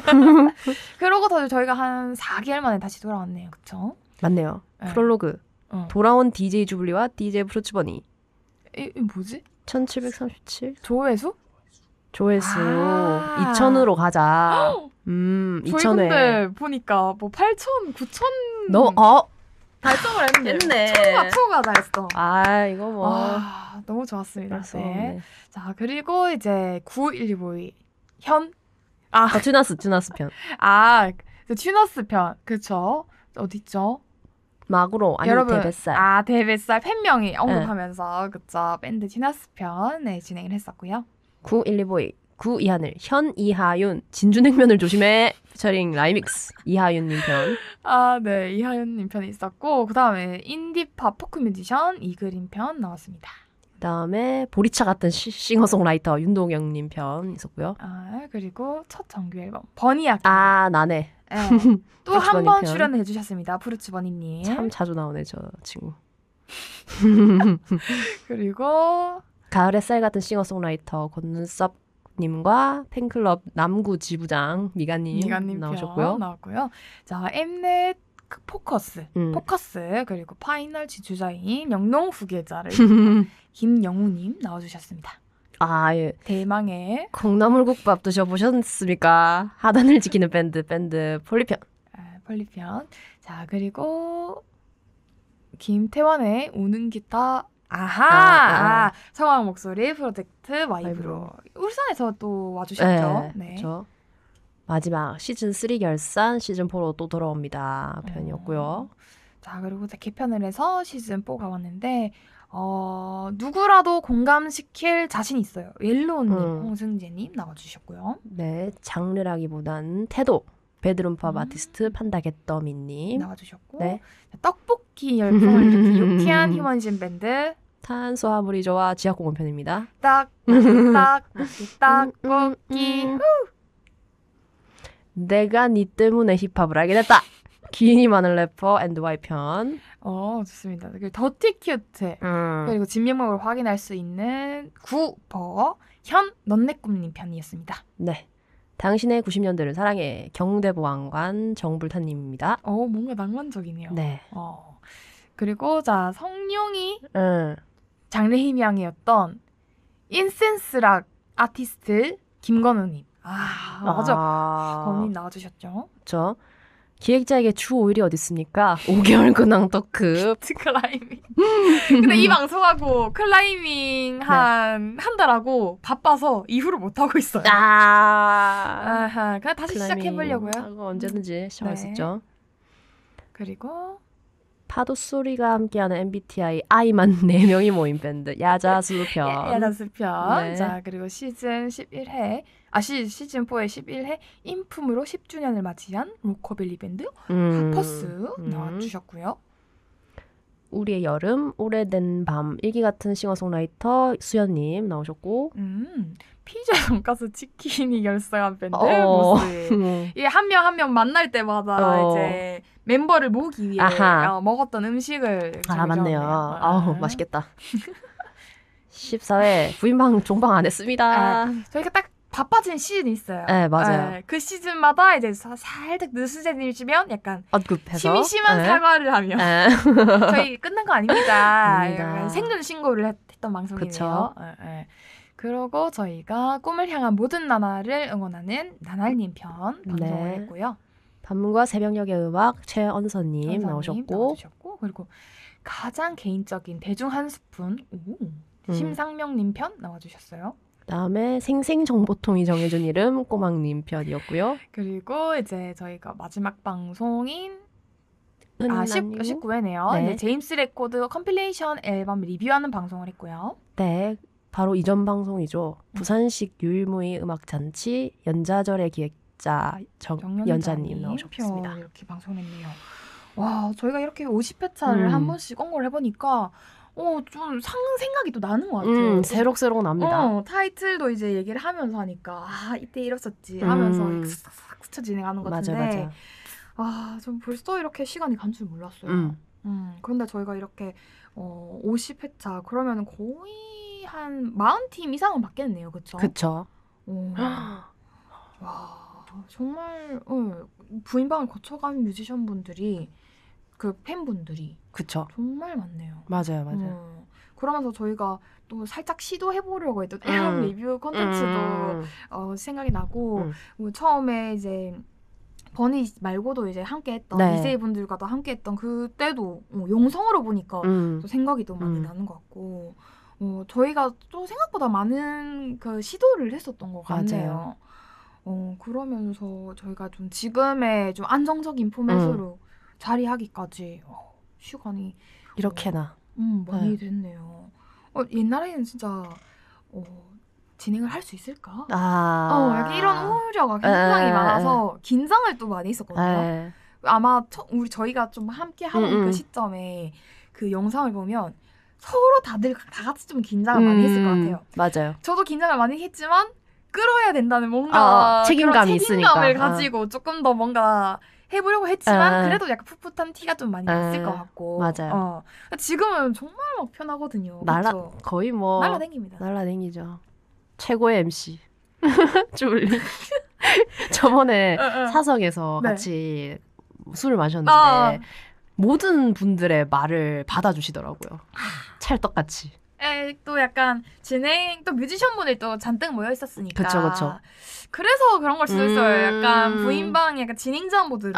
그러고서 저희가 한 사 개월 만에 다시 돌아왔네요. 그쵸? 맞네요. 네. 프롤로그. 어. 돌아온 디제이 주블리와 디제이 프루츠버니. 이, 이 뭐지? 천칠백삼십칠 조회수? 조회수 아. 이천으로 가자. 음, 저희 이천 회. 근데 보니까 뭐 팔천, 구천 너 어? 달성을 했는데 했네. 초가 초가 달성. 아, 이거 뭐. 아, 너무 좋았습니다. 그럴 수 네. 없네. 자, 그리고 이제 구일이오이 현. 아, 아, 튜나스, 튜나스 편. 아, 그 튜너스 편. 그쵸? 어딨죠? 마구로 아니 여러분, 대뱃살. 아, 대뱃살 팬명이 언급하면서 그쵸? 밴드 튜너스 편 네, 진행을 했었고요. 구일이오이 구이하늘 현 이하윤 진주냉면을 조심해 피처링 라이믹스 이하윤님 편. 아, 네, 이하연님 편이 있었고 그 다음에 인디팝 포크 뮤지션 이그린 편 나왔습니다. 그다음에 보리차 같은 시, 싱어송라이터 윤동영님 편 있었고요. 아, 그리고 첫 정규 앨범 버니아키. 아 나네. 또 한 프루츠 번 버니 편. 출연해 주셨습니다. 프루츠 버니님. 참 자주 나오네 저 친구. 그리고 가을 햇살 같은 싱어송라이터 권눈썹님과 팬클럽 남구 지부장 미가님, 미가님 나오셨고요. 편 나왔고요. 자, 엠넷 그 포커스, 음. 포커스 그리고 파이널 지주자인 영농 후계자를 김영우님 나와주셨습니다. 아, 예. 대망의 콩나물국밥 드셔보셨습니까? 하단을 지키는 밴드 밴드 폴리편. 아, 폴리편. 자, 그리고 김태원의 우는 기타. 아하! 아, 아. 아, 성황 목소리 프로젝트 와이브로. 울산에서 또 와주셨죠. 네, 네. 그렇죠. 마지막 시즌 쓰리 결산 시즌 포로 또 돌아옵니다 편이었고요. 어, 자, 그리고 이제 개편을 해서 시즌 포가 왔는데 어, 누구라도 공감시킬 자신 있어요. 옐로우님, 음. 홍승재님 나와주셨고요. 네, 장르라기보단 태도. 베드룸팝 음. 아티스트 판다겟더미님. 나와주셨고 네. 떡볶이 열풍을 일으킨 유쾌한 휴머니즘 밴드 탄수화물이 좋아 지하공원 편입니다. 딱 먹기 딱 먹기 딱 음, 음, 먹기. 음. 내가 니 때문에 힙합을 알게 됐다. 기인이 많은 래퍼 앤드와이 편. 어, 좋습니다. 그리고 더티 큐트 음. 그리고 진면목을 확인할 수 있는 구버 현 넌내 꿈님 편이었습니다. 네. 당신의 구십 년대를 사랑해 경대보안관 정불타님입니다. 어, 뭔가 낭만적이네요. 네. 어. 그리고 자, 성룡이 음. 장래 희망이었던 인센스락 아티스트 김건우님. 아, 맞아. 아, 건우님 나와주셨죠. 그렇죠. 기획자에게 주 오 일이 어디 있습니까? 오 개월 근황 떡급. 클라이밍. 근데 이 방송하고 클라이밍 한 한 달 하고 바빠서 이후로 못 하고 있어요. 아, 아하, 그냥 다시 클라이밍 시작해보려고요. 하고 언제든지 시작할 수 네. 있죠. 그리고 파도 소리가 함께하는 엠비티아이 아이만 네 명이 모인 밴드 야자수 편. 야단수편. 네. 자, 그리고 시즌 십일 회, 아 시, 시즌 사의 십일 회 인품으로 십 주년을 맞이한 로커빌리 밴드 음, 하퍼스 음. 나와주셨고요. 우리의 여름, 오래된 밤, 일기 같은 싱어송라이터 수연님 나오셨고. 음, 피자 돈가스 치킨이 결성한 밴드 어. 모스. 이게 한 명 한 명 만날 때마다 어. 이제 멤버를 모으기 위해 아하. 어, 먹었던 음식을 아, 맞네요. 적어줬네요. 아우, 맛있겠다. 십사 회 부인방 종방 안 했습니다. 아, 저희가 딱 바빠진 시즌이 있어요. 네, 맞아요. 네, 그 시즌마다 이제 사- 살짝 느슨해지면 약간 언급해서. 심심한 네. 사과를 하며 네. 저희 끝난 거 아닙니다. 아닙니다. 약간 생존 신고를 했, 던 방송이네요. 그쵸. 네, 네. 그러고 저희가 꿈을 향한 모든 나날을 응원하는 나날님 편 방송을 네. 했고요. 밤과 새벽녘의 음악 최언서님 선사님 나오셨고. 나와주셨고 그리고 가장 개인적인 대중 한 스푼 오, 음. 심상명님 편 나와주셨어요. 그다음에 생생정보통이 정해준 이름 꼬막님 편이었고요. 그리고 이제 저희가 마지막 방송인 아, 은하님. 십구 회네요. 네. 이제 제임스 레코드 컴필레이션 앨범 리뷰하는 방송을 했고요. 네, 바로 이전 방송이죠. 부산식 유일무이 음악잔치 연자절의 기획자 정연자님 나오셨습니다. 편 이렇게 방송했네요. 와, 저희가 이렇게 오십 회차를 음. 한 번씩 언급을 해보니까 어, 좀 상 생각이 또 나는 것 같아요. 음, 새록새록 납니다. 어, 타이틀도 이제 얘기를 하면서 하니까 아, 이때 이랬었지 하면서 음. 싹싹 스쳐 진행하는 것 맞아, 같은데 맞아. 아, 좀 벌써 이렇게 시간이 간 줄 몰랐어요. 음. 음, 그런데 저희가 이렇게 어, 오십 회차 그러면 거의 한 사십 팀 이상은 받겠네요. 그쵸? 그쵸. 오. 와, 정말 어, 부인방을 거쳐간 뮤지션분들이 그 팬분들이 그쵸. 정말 많네요. 맞아요, 맞아요. 어, 그러면서 저희가 또 살짝 시도해보려고 했던 음. 앨범 리뷰 콘텐츠도 음. 어, 생각이 나고 음. 뭐 처음에 이제 버니 말고도 이제 함께했던 네. 이세희 분들과도 함께했던 그때도 어, 영상으로 보니까 음. 또 생각이 또 많이 음. 나는 것 같고 어, 저희가 또 생각보다 많은 그 시도를 했었던 것 같네요. 맞아요. 어, 그러면서 저희가 좀 지금의 좀 안정적인 포맷으로 자리하기까지 어, 시간이 이렇게나. 음, 많이 네. 됐네요. 어, 옛날에는 진짜 어, 진행을 할 수 있을까? 아. 어, 약간 이런 우려가 굉장히 에, 많아서 긴장을 또 많이 했었거든요. 에. 아마 처, 우리 저희가 좀 함께 하던 음, 음. 그 시점에 그 영상을 보면 서로 다들 다 같이 좀 긴장을 많이 했을 것 같아요. 맞아요. 저도 긴장을 많이 했지만 끌어야 된다는 뭔가 어, 책임감이 그런 책임감을 있으니까. 가지고 조금 더 뭔가 해보려고 했지만 에. 그래도 약간 풋풋한 티가 좀 많이 났을 에. 것 같고 맞아요. 어. 지금은 정말 막 편하거든요. 날라 그쵸? 거의 뭐 날라다닙니다. 날라다니죠. 최고의 엠씨 쭈블리. 저번에 응, 응. 사석에서 네. 같이 술을 마셨는데 아. 모든 분들의 말을 받아주시더라고요. 찰떡같이. 에, 또 약간 진행 또 뮤지션분들 또 잔뜩 모여 있었으니까. 그쵸, 그쵸. 그래서 그런 걸 수도 있어요. 음. 약간 부인방 약간 진행자 모드로.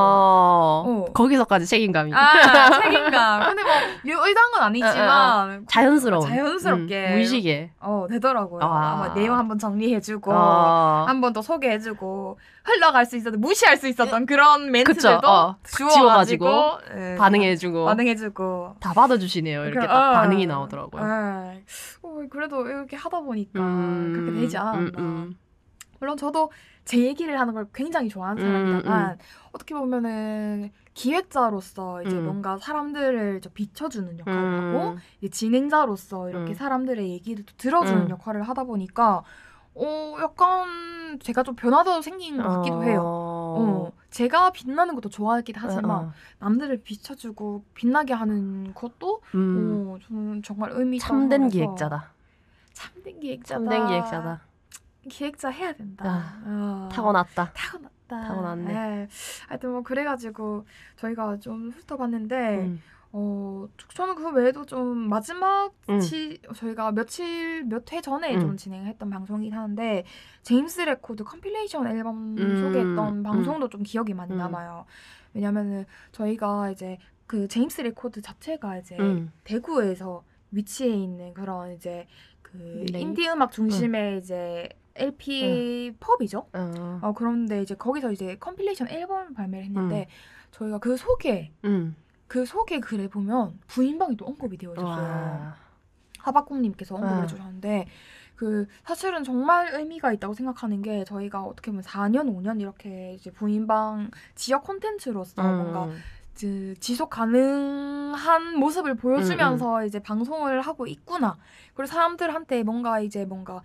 아, 어. 거기서까지 책임감이. 아, 책임감. 근데 뭐 의도한 건 아니지만 자연스러운. 자연스럽게 음, 무의식에. 어 되더라고요. 아. 아마 내용 한번 정리해주고 아. 한 번 더 소개해주고 흘러갈 수 있었던 무시할 수 있었던 그런 멘트들도 그쵸, 어. 주워가지고 예, 반응해주고. 반응해주고 다 받아주시네요. 이렇게 그래, 딱 어, 반응이 나오더라고요. 예. 어, 그래도 이렇게 하다 보니까 음, 그렇게 되지 않았나. 음, 음. 물론 저도 제 얘기를 하는 걸 굉장히 좋아하는 사람이지만 음, 어떻게 보면은 기획자로서 이제 음. 뭔가 사람들을 좀 비춰주는 역할을 음. 하고 이제 진행자로서 이렇게 음. 사람들의 얘기를 또 들어주는 음. 역할을 하다 보니까 어 약간 제가 좀 변화도 생긴 것 같기도 해요. 어 제가 빛나는 것도 좋아하긴 하지만 어, 어. 남들을 비춰주고 빛나게 하는 것도 음. 어 저는 정말 의미 있다고 참된 생각해서 기획자다. 참된 기획자다. 참된 기획자다. 기획자 해야 된다. 아, 어. 타고났다. 타고났다. 타고났네. 예. 하여튼 뭐 그래가지고 저희가 좀 훑어봤는데 음. 어 저는 그 외에도 좀 마지막 음. 치, 저희가 며칠 몇 회 전에 음. 좀 진행했던 방송이긴 하는데 제임스 레코드 컴필레이션 앨범 음. 소개했던 음. 방송도 좀 기억이 많이 음. 남아요. 왜냐면은 저희가 이제 그 제임스 레코드 자체가 이제 음. 대구에서 위치해 있는 그런 이제 그 릴레이? 인디 음악 중심의 이제 엘피 펍이죠. 어. 어 그런데 이제 거기서 이제 컴필레이션 앨범 발매를 했는데 저희가 그 소개 음. 그 소개 글에 보면 부인방이 또 언급이 되어 있었어요. 와. 하박국님께서 언급을 와. 해주셨는데 그 사실은 정말 의미가 있다고 생각하는 게 저희가 어떻게 보면 사 년, 오 년 이렇게 이제 부인방 지역 콘텐츠로서 음. 뭔가 그 지속 가능한 모습을 보여주면서 음. 이제 방송을 하고 있구나. 그리고 사람들한테 뭔가 이제 뭔가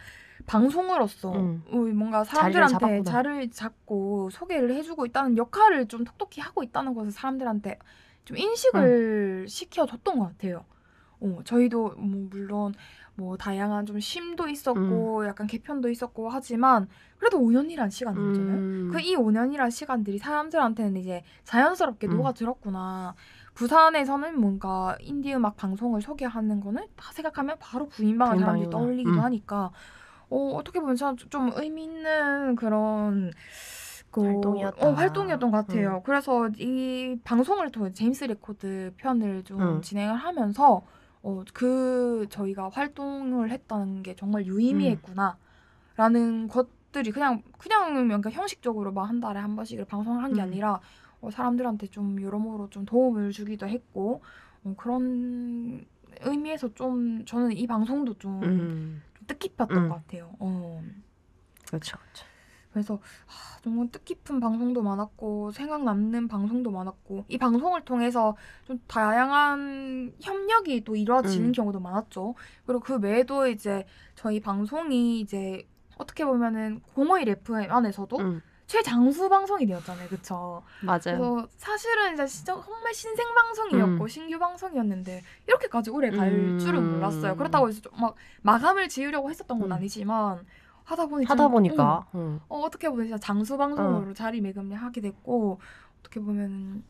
방송으로서 음. 뭔가 사람들한테 자리를, 자리를 잡고 소개를 해주고 있다는 역할을 좀 톡톡히 하고 있다는 것을 사람들한테 좀 인식을 음. 시켜줬던 것 같아요. 어, 저희도 뭐 물론 뭐 다양한 좀 쉼도 있었고 음. 약간 개편도 있었고 하지만 그래도 오 년이란 시간이었잖아요. 음. 그 이 오 년이란 시간들이 사람들한테는 이제 자연스럽게 음. 녹아들었구나. 부산에서는 뭔가 인디 음악 방송을 소개하는 거는 다 생각하면 바로 부인방을 사람들이 떠올리기도 음. 하니까 어, 어떻게 보면 좀 의미 있는 그런 그, 활동이었다. 어, 활동이었던 것 같아요. 음. 그래서 이 방송을 통해 제임스 레코드 편을 좀 음. 진행을 하면서 어, 그 저희가 활동을 했다는 게 정말 유의미했구나 라는 것들이 그냥 그냥 뭔가 형식적으로 막 한 달에 한 번씩 방송을 한 게 음. 아니라 어, 사람들한테 좀 여러모로 좀 도움을 주기도 했고 어, 그런 의미에서 좀 저는 이 방송도 좀, 음. 좀 뜻깊었던 음. 것 같아요. 어. 그렇죠, 그렇죠. 그래서 하, 정말 뜻깊은 방송도 많았고 생각 남는 방송도 많았고 이 방송을 통해서 좀 다양한 협력이 또 이루어지는 음. 경우도 많았죠. 그리고 그 외에도 이제 저희 방송이 이제 어떻게 보면은 공오일 에프엠 안에서도 음. 최장수 방송이 되었잖아요. 그쵸? 맞아요. 그래서 사실은 이제 진짜 정말 신생 방송이었고 음. 신규 방송이었는데 이렇게까지 오래 갈 음. 줄은 몰랐어요. 그렇다고 해서 좀 막 마감을 지으려고 했었던 건 음. 아니지만 하다 보니 하다 좀, 보니까 응. 응. 어, 어떻게 보면 진짜 장수 방송으로 응. 자리매김하게 됐고 어떻게 보면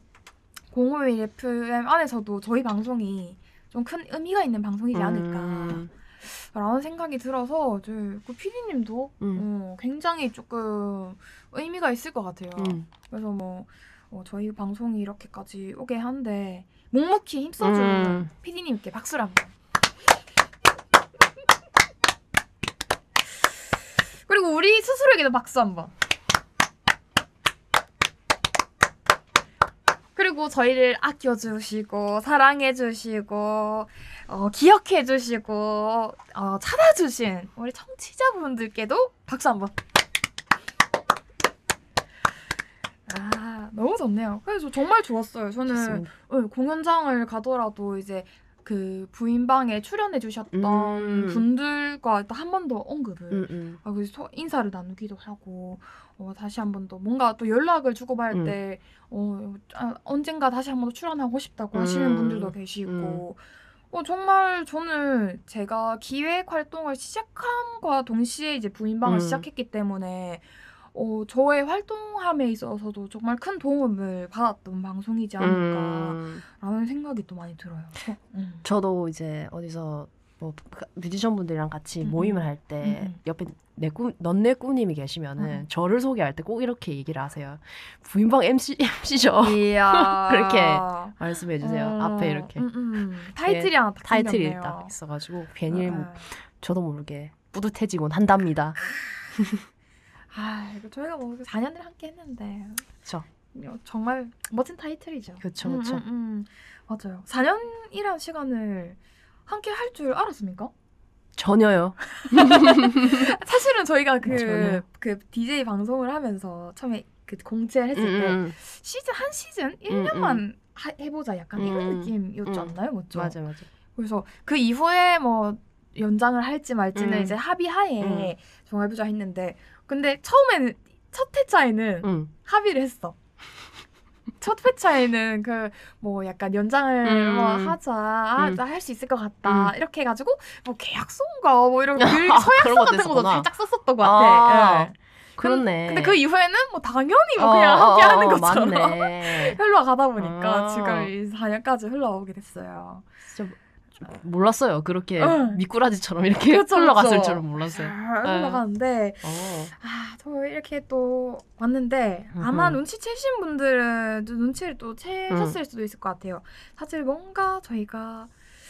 공오일 에프엠 안에서도 저희 방송이 좀 큰 의미가 있는 방송이지 않을까 음. 라는 생각이 들어서 저, 그 피디님도 음. 어, 굉장히 조금 의미가 있을 것 같아요. 음. 그래서 뭐 어, 저희 방송이 이렇게까지 오게 한데 묵묵히 힘써준 음. 피디님께 박수를 한번. 그리고 우리 스스로에게도 박수 한번. 그리고 저희를 아껴주시고 사랑해주시고 어, 기억해주시고 어, 찾아주신 우리 청취자분들께도 박수 한번. 아 너무 좋네요. 그래서 정말 좋았어요. 저는 네, 공연장을 가더라도 이제 그 부인방에 출연해주셨던 음. 분들과 또 한 번 더 언급을 음, 음. 아, 그래서 인사를 나누기도 하고 어, 다시 한 번 더 뭔가 또 연락을 주고받을 음. 때 어, 아, 언젠가 다시 한 번 더 출연하고 싶다고 음. 하시는 분들도 계시고 음. 어, 정말 저는 제가 기획 활동을 시작함과 동시에 이제 부인방을 음. 시작했기 때문에 어, 저의 활동함에 있어서도 정말 큰 도움을 받았던 방송이지 않을까라는 음. 생각이 또 많이 들어요. 어, 음. 저도 이제 어디서 뭐 뮤지션 분들이랑 같이 음, 모임을 할 때 음. 옆에 내꾸 넌내 꾸님이 계시면은 음. 저를 소개할 때 꼭 이렇게 얘기를 하세요. 부인방 엠씨 엠씨죠. 이야. 그렇게 말씀해 주세요. 어, 앞에 이렇게 음, 음. 타이틀이 하나 딱 타이틀이 생겼네요. 딱 있어가지고 괜히 아, 뭐 저도 모르게 뿌듯해지곤 한답니다. 아, 이거 저희가 뭐 사 년을 함께 했는데 그렇죠. 정말 멋진 타이틀이죠. 그렇죠, 음, 그렇죠. 음, 음. 맞아요. 사 년이라는 시간을 함께 할 줄 알았습니까? 전혀요. 사실은 저희가 그, 전혀요. 그 디제이 방송을 하면서 처음에 그 공채를 했을 음, 때 음, 시즌 한 시즌 일 음, 년만 하, 해보자 약간 이런 음, 느낌이었지 음. 않나요? 맞죠? 맞아, 맞아. 그래서 그 이후에 뭐 연장을 할지 말지는 음. 이제 합의하에 정해보자 했는데 근데 처음에는 첫 회차에는 음. 합의를 했어. 첫 회차에는 그 뭐 약간 연장을 음. 뭐 하자, 아, 음. 나 할 수 있을 것 같다 음. 이렇게 해가지고 뭐 계약서인가 뭐 이런 그 그런 서약서 것도 같은 것도 있었구나. 살짝 썼었던 것 같아. 아, 예. 그렇네. 근데 그 이후에는 뭐 당연히 뭐 어, 그냥 어, 함께 어, 하는 어, 것처럼 맞네. 흘러가다 보니까 아. 지금 이 사 년까지 흘러오게 됐어요. 진짜 몰랐어요. 그렇게 응. 미꾸라지처럼 이렇게 그쵸, 흘러갔을 그쵸. 줄은 몰랐어요. 잘 네. 흘러가는데 어. 아, 저 이렇게 또 왔는데 아마 음흠. 눈치채신 분들은 또 눈치를 또 채셨을 수도 있을 것 같아요. 사실 뭔가 저희가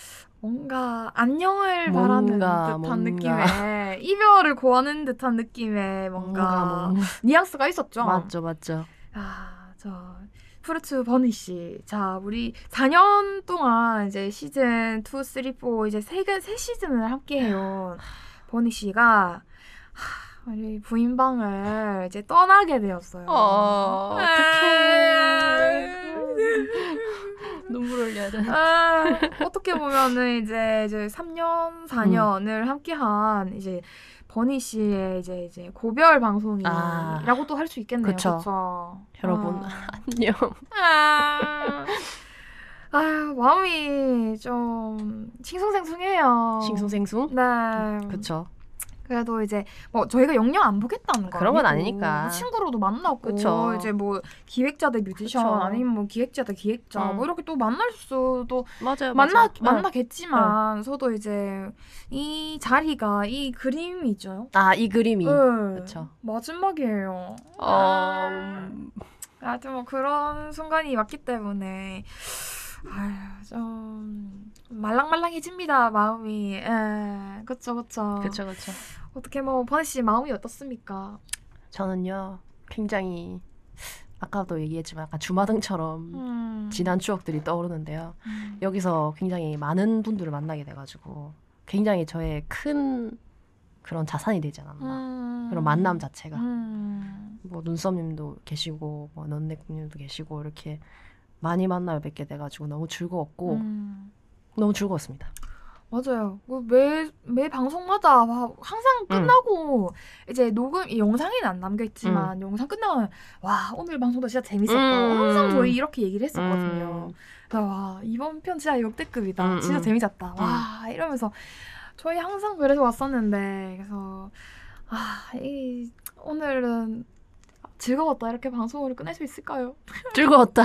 뭔가 안녕을 뭔가, 바라는 듯한 뭔가. 느낌의 이별을 고하는 듯한 느낌의 뭔가, 뭔가, 뭔가. 뉘앙스가 있었죠. 맞죠, 맞죠. 아, 저 프루츠 버니 씨. 자, 우리 사 년 동안 이제 시즌 이, 삼, 사 이제 세, 개, 세 시즌을 함께 해온 버니 씨가 하, 우리 부인방을 이제 떠나게 되었어요. 어, 어떡해. 눈물 흘려야 돼. 아, 어떻게 보면은 이제 이제 삼 년, 사 년을 함께한 이제 버니 씨의 이제 이제 고별 방송이라고도 할 수 있겠네요. 그쵸. 그렇죠. 여러분, 아. 안녕. 아, 아유, 마음이 좀 싱숭생숭해요. 싱숭생숭? 네. 그쵸. 그래도 이제 뭐 저희가 영영 안 보겠다는 거 그런 건 아니고 아니니까. 뭐 친구로도 만나고 그쵸. 이제 뭐 기획자 대 뮤지션 그쵸. 아니면 뭐 기획자 대 기획자 응. 뭐 이렇게 또 만날 수도 맞아요, 만나 맞아요. 만나겠지만 저도 이제 이 자리가 이 그림이죠. 아, 이 그림이. 네. 그쵸. 마지막이에요. 어... 하여튼 뭐 그런 순간이 왔기 때문에 아유, 좀 말랑말랑해집니다 마음이. 예, 그쵸 그쵸. 그쵸, 그쵸. 어떻게 뭐 버니 씨 마음이 어떻습니까? 저는요, 굉장히 아까도 얘기했지만 약간 주마등처럼 음. 지난 추억들이 떠오르는데요. 음. 여기서 굉장히 많은 분들을 만나게 돼가지고 굉장히 저의 큰 그런 자산이 되지 않았나. 음. 그런 만남 자체가. 음. 뭐 눈썹님도 계시고 뭐 넌네님도 계시고 이렇게 많이 만나요 뵙게 돼가지고 너무 즐거웠고 음. 너무 즐거웠습니다. 맞아요. 그 매, 매 방송마다 막 항상 끝나고 이제 녹음, 이 영상에는 안 남겨있지만 영상 끝나면 와 오늘 방송도 진짜 재밌었다. 음. 항상 저희 이렇게 얘기를 했었거든요. 음. 그래서 와 이번 편 진짜 역대급이다. 음, 진짜 음. 재밌었다. 와 이러면서 저희 항상 그래서 왔었는데 그래서 아, 이 오늘은 즐거웠다. 이렇게 방송을 끝낼 수 있을까요? 즐거웠다.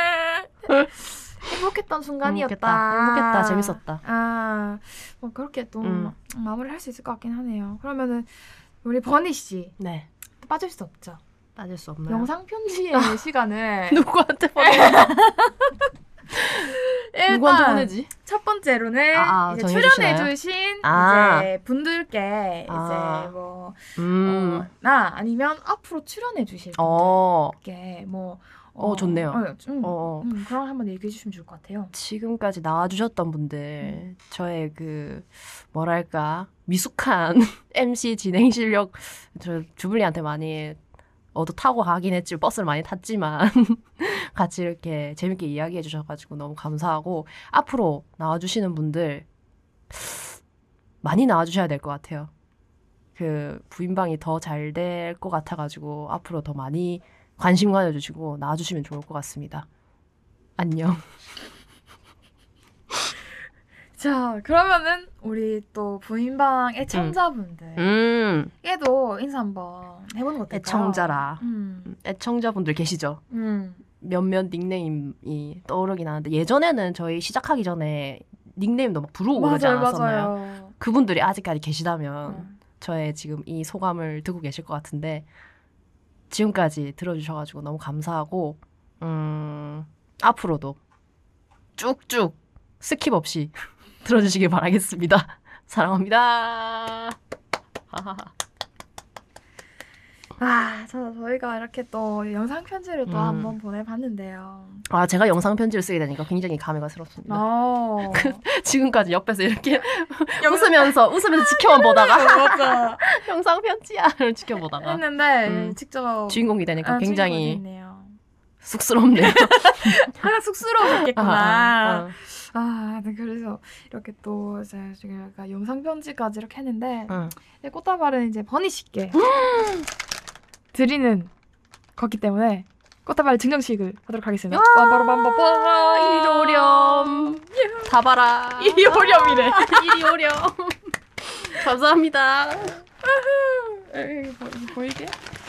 행복했던 순간이었다. 행복했다. 행복했다. 재밌었다. 아, 뭐 그렇게 또 음. 마무리할 수 있을 것 같긴 하네요. 그러면은 우리 버니 씨 네. 빠질 수 없죠. 빠질 수 없나요? 영상 편지의 시간을 누구한테 보내? 누구한테 일단 보내지? 첫 번째로는 아, 아, 이제 정해주시나요? 출연해주신 아. 이제 분들께 아. 이제 뭐 음. 어, 나 아니면 앞으로 출연해주실 어. 분들께 뭐 어, 좋네요. 어, 좀, 어. 음, 그럼 한번 얘기해 주시면 좋을 것 같아요. 지금까지 나와주셨던 분들, 음. 저의 그, 뭐랄까, 미숙한 엠씨 진행 실력, 저 주블리한테 많이 얻어 타고 가긴 했지, 버스를 많이 탔지만, 같이 이렇게 재밌게 이야기해 주셔가지고 너무 감사하고, 앞으로 나와주시는 분들, 많이 나와주셔야 될 것 같아요. 그, 부인방이 더 잘 될 것 같아가지고, 앞으로 더 많이 관심 가져주시고 나와주시면 좋을 것 같습니다. 안녕. 자, 그러면은 우리 또 부인방 애청자분들에게도 음, 인사 한번 해보는 거 어떨까요? 애청자라. 음, 애청자분들 계시죠? 음, 몇몇 닉네임이 떠오르긴 하는데 예전에는 저희 시작하기 전에 닉네임도 막 부르고 그러지 맞아요, 않았었나요? 맞아요. 그분들이 아직까지 계시다면 음. 저의 지금 이 소감을 듣고 계실 것 같은데 지금까지 들어주셔가지고 너무 감사하고 음, 앞으로도 쭉쭉 스킵 없이 들어주시길 바라겠습니다. 사랑합니다. 아, 저, 저희가 이렇게 또 영상 편지를 또 음. 한번 보내봤는데요. 아, 제가 영상 편지를 쓰게 되니까 굉장히 감회가스럽습니다. 어. 지금까지 옆에서 이렇게 웃으면서 웃으면서 지켜만 보다가 맞아. 영상 편지야를 지켜보다가 했는데 음. 직접 주인공이 되니까 아, 굉장히 주인공이 됐네요. 쑥스럽네요. 하나 쑥스러워졌겠구나. 아, 아, 아, 네, 그래서 이렇게 또 이제 저희가 영상 편지까지 이렇게 했는데 아. 이제 꽃다발은 이제 버니 씨께 드리는 거기 때문에 꽃다발 증정식을 하도록 하겠습니다. 빠바라밤바빠 이리 오렴. 다 봐라. 이리 오렴이래. 이리 오렴. 감사합니다. 에이, 뭐, 이거 보이게?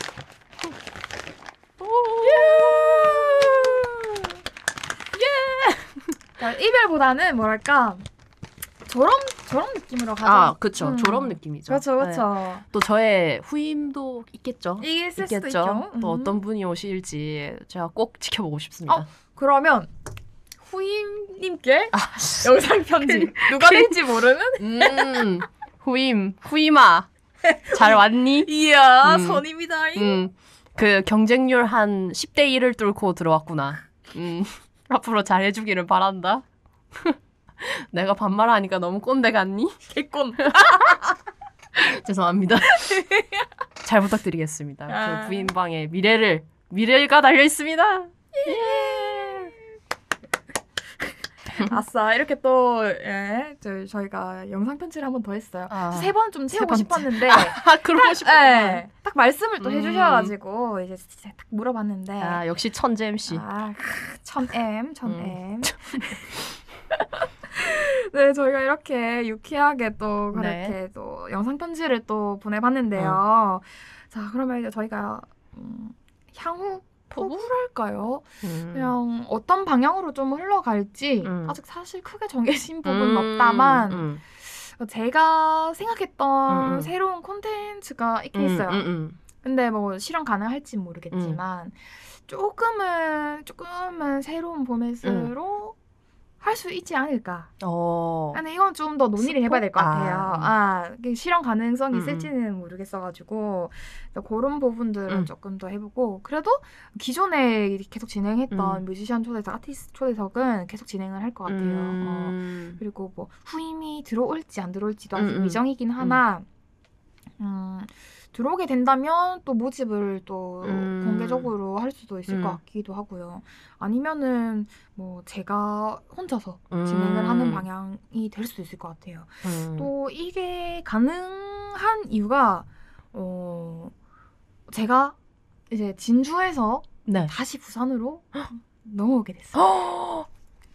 예. 이별보다는 뭐랄까 저런 저런 느낌으로 가자. 아, 그쵸. 음. 졸업 느낌이죠. 그렇죠, 그렇죠. 또 저의 후임도 있겠죠. 이게 있을 수도 있겠죠. 있죠. 또 음. 어떤 분이 오실지 제가 꼭 지켜보고 싶습니다. 어, 그러면 후임님께 아, 영상 편지 누가 될지 모르는? 음, 후임, 후임아, 잘 왔니? 이야, 음. 선입니다. 음, 그 경쟁률 한 십 대 일을 뚫고 들어왔구나. 음, 앞으로 잘 해주기를 바란다. 내가 반말하니까 너무 꼰대 같니? 개꼰. 죄송합니다. 잘 부탁드리겠습니다. 아. 그 부인방의 미래를, 미래가 달려있습니다. 아싸, 이렇게 또 예, 저, 저희가 영상 편지를 한 번 더 했어요. 아. 세 번 좀 세 채우고 번째. 싶었는데 아, 그러고 싶었구나. 예, 딱 말씀을 또 음. 해주셔가지고 이제 딱 물어봤는데 아, 역시 천재 엠씨. 아, 천엠, 천엠. 음. 네, 저희가 이렇게 유쾌하게 또 네. 그렇게 또 영상 편지를 또 보내봤는데요. 자, 그러면 이제 저희가 음, 향후 포부? 포부랄까요? 음. 그냥 어떤 방향으로 좀 흘러갈지 음. 아직 사실 크게 정해진 부분은 음, 없다만 음, 제가 생각했던 음, 음. 새로운 콘텐츠가 있긴 음, 있어요. 음, 음. 근데 뭐 실현 가능할지 모르겠지만 조금은 조금은 새로운 포맷으로 할 수 있지 않을까. 어. 근데 이건 좀 더 논의를 스포? 해봐야 될 것 같아요. 아, 음. 아, 이게 실현 가능성이 음, 있을지는 모르겠어가지고 그런 부분들은 음. 조금 더 해보고 그래도 기존에 계속 진행했던 음. 뮤지션 초대석, 아티스트 초대석은 계속 진행을 할 것 같아요. 어, 음. 그리고 뭐 후임이 들어올지 안 들어올지도 아직 음, 음. 미정이긴 하나 음, 들어오게 된다면 또 모집을 또 음. 공개적으로 할 수도 있을 음. 것 같기도 하고요. 아니면은 뭐 제가 혼자서 음. 진행을 하는 방향이 될 수도 있을 것 같아요. 음. 또 이게 가능한 이유가 어 제가 이제 진주에서 네. 다시 부산으로 넘어오게 됐어요.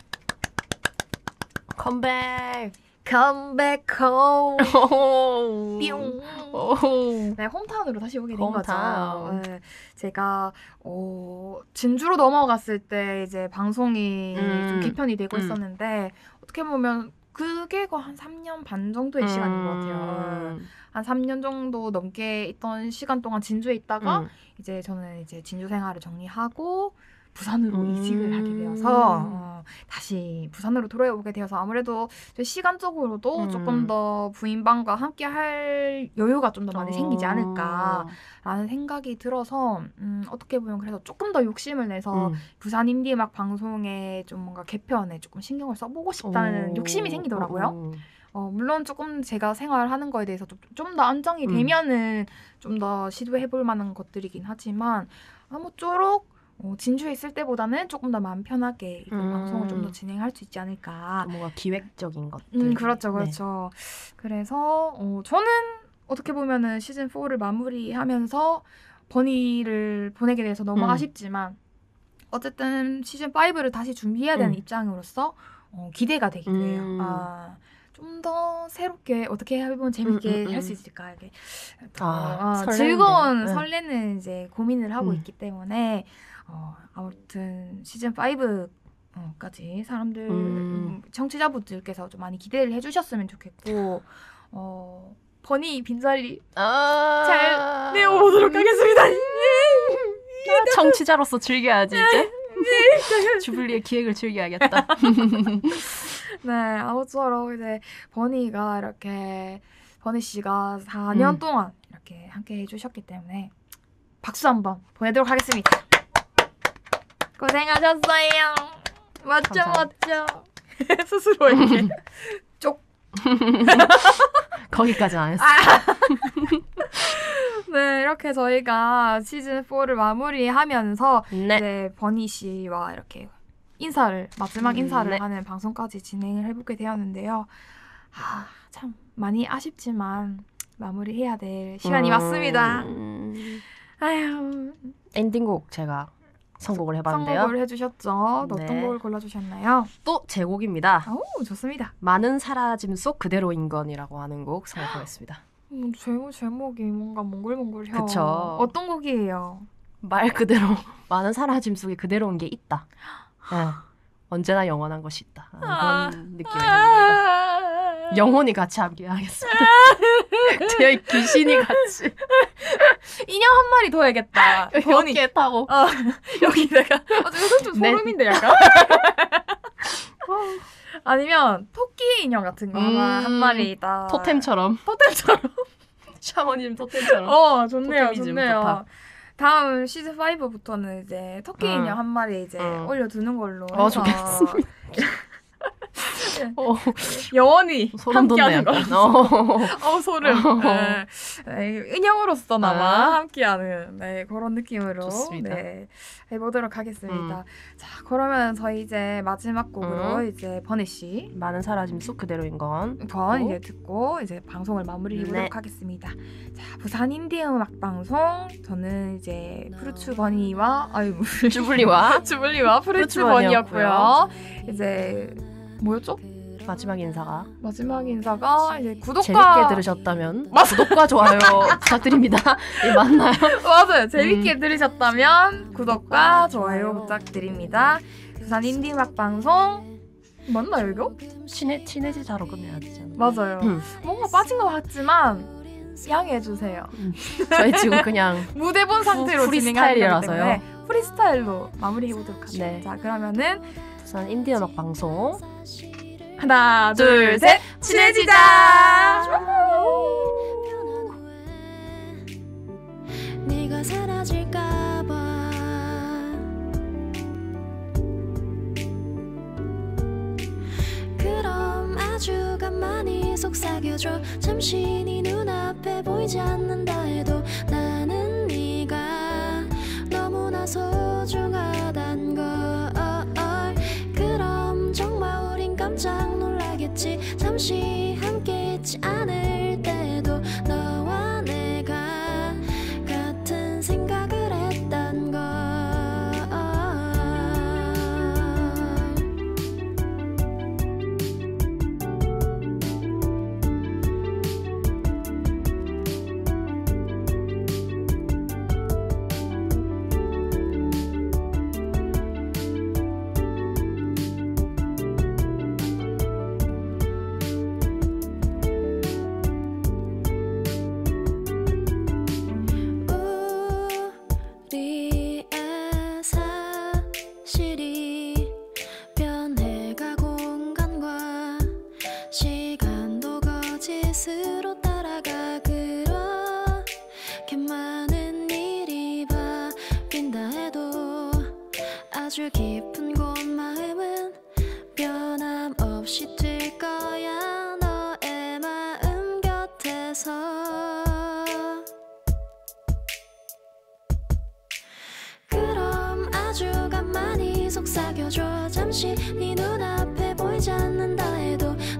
컴백. Come back home. 오. 뿅. 오. 네, 홈타운으로 다시 오게 된 홈타운. 거죠. 네, 제가 어, 진주로 넘어갔을 때 이제 방송이 음. 좀 개편이 되고 음. 있었는데 어떻게 보면 그게 거의 한 삼 년 반 정도의 시간인 것 같아요. 음. 한 삼 년 정도 넘게 있던 시간 동안 진주에 있다가 음. 이제 저는 이제 진주 생활을 정리하고 부산으로 음. 이직을 하게 되어서 어, 다시 부산으로 돌아오게 되어서 아무래도 저 시간적으로도 음. 조금 더 부인방과 함께 할 여유가 좀 더 많이 생기지 어. 않을까라는 생각이 들어서 음, 어떻게 보면 그래서 조금 더 욕심을 내서 음. 부산 인디음악 방송에 좀 뭔가 개편에 조금 신경을 써보고 싶다는 오. 욕심이 생기더라고요. 오. 어, 물론 조금 제가 생활하는 거에 대해서 좀 더 안정이 음. 되면은 좀 더 시도해볼 만한 것들이긴 하지만 아무쪼록 어, 진주에 있을 때보다는 조금 더 마음 편하게 이 음. 방송을 좀 더 진행할 수 있지 않을까. 좀 뭔가 기획적인 것들. 음, 그렇죠, 네. 그렇죠. 그래서 어, 저는 어떻게 보면은 시즌 사를 마무리하면서 버니를 보내게 돼서 너무 음. 아쉽지만 어쨌든 시즌 오를 다시 준비해야 되는 음. 입장으로서 어, 기대가 되기도 해요. 음. 아, 좀 더 새롭게 어떻게 해보면 재밌게 음, 음, 할 수 음. 있을까 이렇게 아, 어, 설레는데요. 즐거운 네. 설레는 이제 고민을 하고 음. 있기 때문에 어, 아무튼 시즌 오 까지 사람들 음. 청취자분들께서 좀 많이 기대를 해주셨으면 좋겠고 어, 버니 빈자리 아~ 잘 내어보도록 하겠습니다. 청취자로서 즐겨야지 이제. 주블리의 기획을 즐겨야겠다. 네, 아무쪼록 이제 버니가 이렇게 버니 씨가 사 년 음. 동안 이렇게 함께 해주셨기 때문에 박수 한번 보내도록 하겠습니다. 고생하셨어요. 맞죠, 감사합니다. 맞죠. 스스로에게 쪽. 거기까지는 안 했어. 아. 네, 이렇게 저희가 시즌 사를 마무리하면서 네. 이제 버니 씨와 이렇게 인사를 마지막 음, 인사를 네. 하는 하는 방송까지 진행을 해보게 되었는데요. 아, 참 많이 아쉽지만 마무리해야 될 시간이 음... 왔습니다. 아휴, 엔딩곡 제가 선곡을 해봤는데요. 선곡을 해주셨죠. 네. 어떤 곡을 골라주셨나요? 또 제 곡입니다. 오, 좋습니다. 많은 사라짐 속 그대로인 건이라고 하는 곡 선곡하겠습니다. 음, 제목, 제목이 뭔가 몽글몽글해요. 그쵸. 어떤 곡이에요? 말 그대로 많은 사라짐 속에 그대로운 게 있다. 네. 언제나 영원한 것이 있다. 아, 그런 느낌의 곡입니다. 영혼이 같이 함께하겠습니다. 제 귀신이 같이 인형 한 마리 더 해야겠다. 버니. 여기에 타고 어, 여기 내가 아, 이거 좀 네. 소름인데 약간. 아니면 토끼 인형 같은 거 하나 음, 한 마리다. 토템처럼 토템처럼. 샤머님 토템처럼. 어, 좋네요, 토테미즘 좋네요. 좋다. 다음 시즌 파이브부터는 이제 토끼 음. 인형 한 마리 이제 음. 올려두는 걸로. 어, 해서 좋겠습니다. 어, 영원히 소름 돋네 함께하는 약간. 걸로. 어. 어, 소름. 네. 네, 인형으로서나마 아. 함께하는 네, 그런 느낌으로 좋습니다. 네, 해보도록 하겠습니다. 음. 자, 그러면 저희 이제 마지막 곡으로 음. 이제 버니 씨 많은 사라짐 속 그대로인 건 번 어? 이제 듣고 이제 방송을 마무리해보도록 네. 하겠습니다. 자, 부산 인디 음악 방송 저는 이제 프루츠 버니와 아유 주블리와 주블리와 프루츠 프루츠 버니였고요. 이제 뭐였죠? 마지막 인사가 마지막 인사가 이제 구독과 재밌게 들으셨다면 구독과 좋아요 부탁드립니다. 예, 맞나요? 맞아요. 재밌게 음. 들으셨다면 구독과 좋아요 부탁드립니다. 부산 인디 음악 방송 맞나요 이거? 친해 친해지자로 끝내야 되잖아요. 맞아요. 음. 뭔가 빠진 것 같지만 양해해 주세요. 저희 지금 그냥 무대 본 상태로 프리 진행하기 스타일이라서요. 때문에 프리스타일로 마무리해 보도록 합니다. 네. 자, 그러면은 부산 인디 음악 방송 하나, 둘, 둘, 셋, 친해지자. 네가 사라질까봐 그럼 아주 간만히 속삭여줘. 잠시 네 눈앞에 보이지 않는다 해도 나는 네가 너무나 소중하단 걸. 그럼 정말 우린 깜짝 놀라겠지. 잠시 함께 있지 않을 때도 너와 내가 같은 생각을 했단 걸. 우리의 사실이 변해가 공간과 시간도 거짓으로 따라가. 그렇게 많은 일이 바뀐다 해도 아주 깊은 곳 마음은 변함없이 뛸 거야. 너의 마음 곁에서. 그럼 아주 간만히 속삭여줘. 잠시 네 눈앞에 보이지 않는다 해도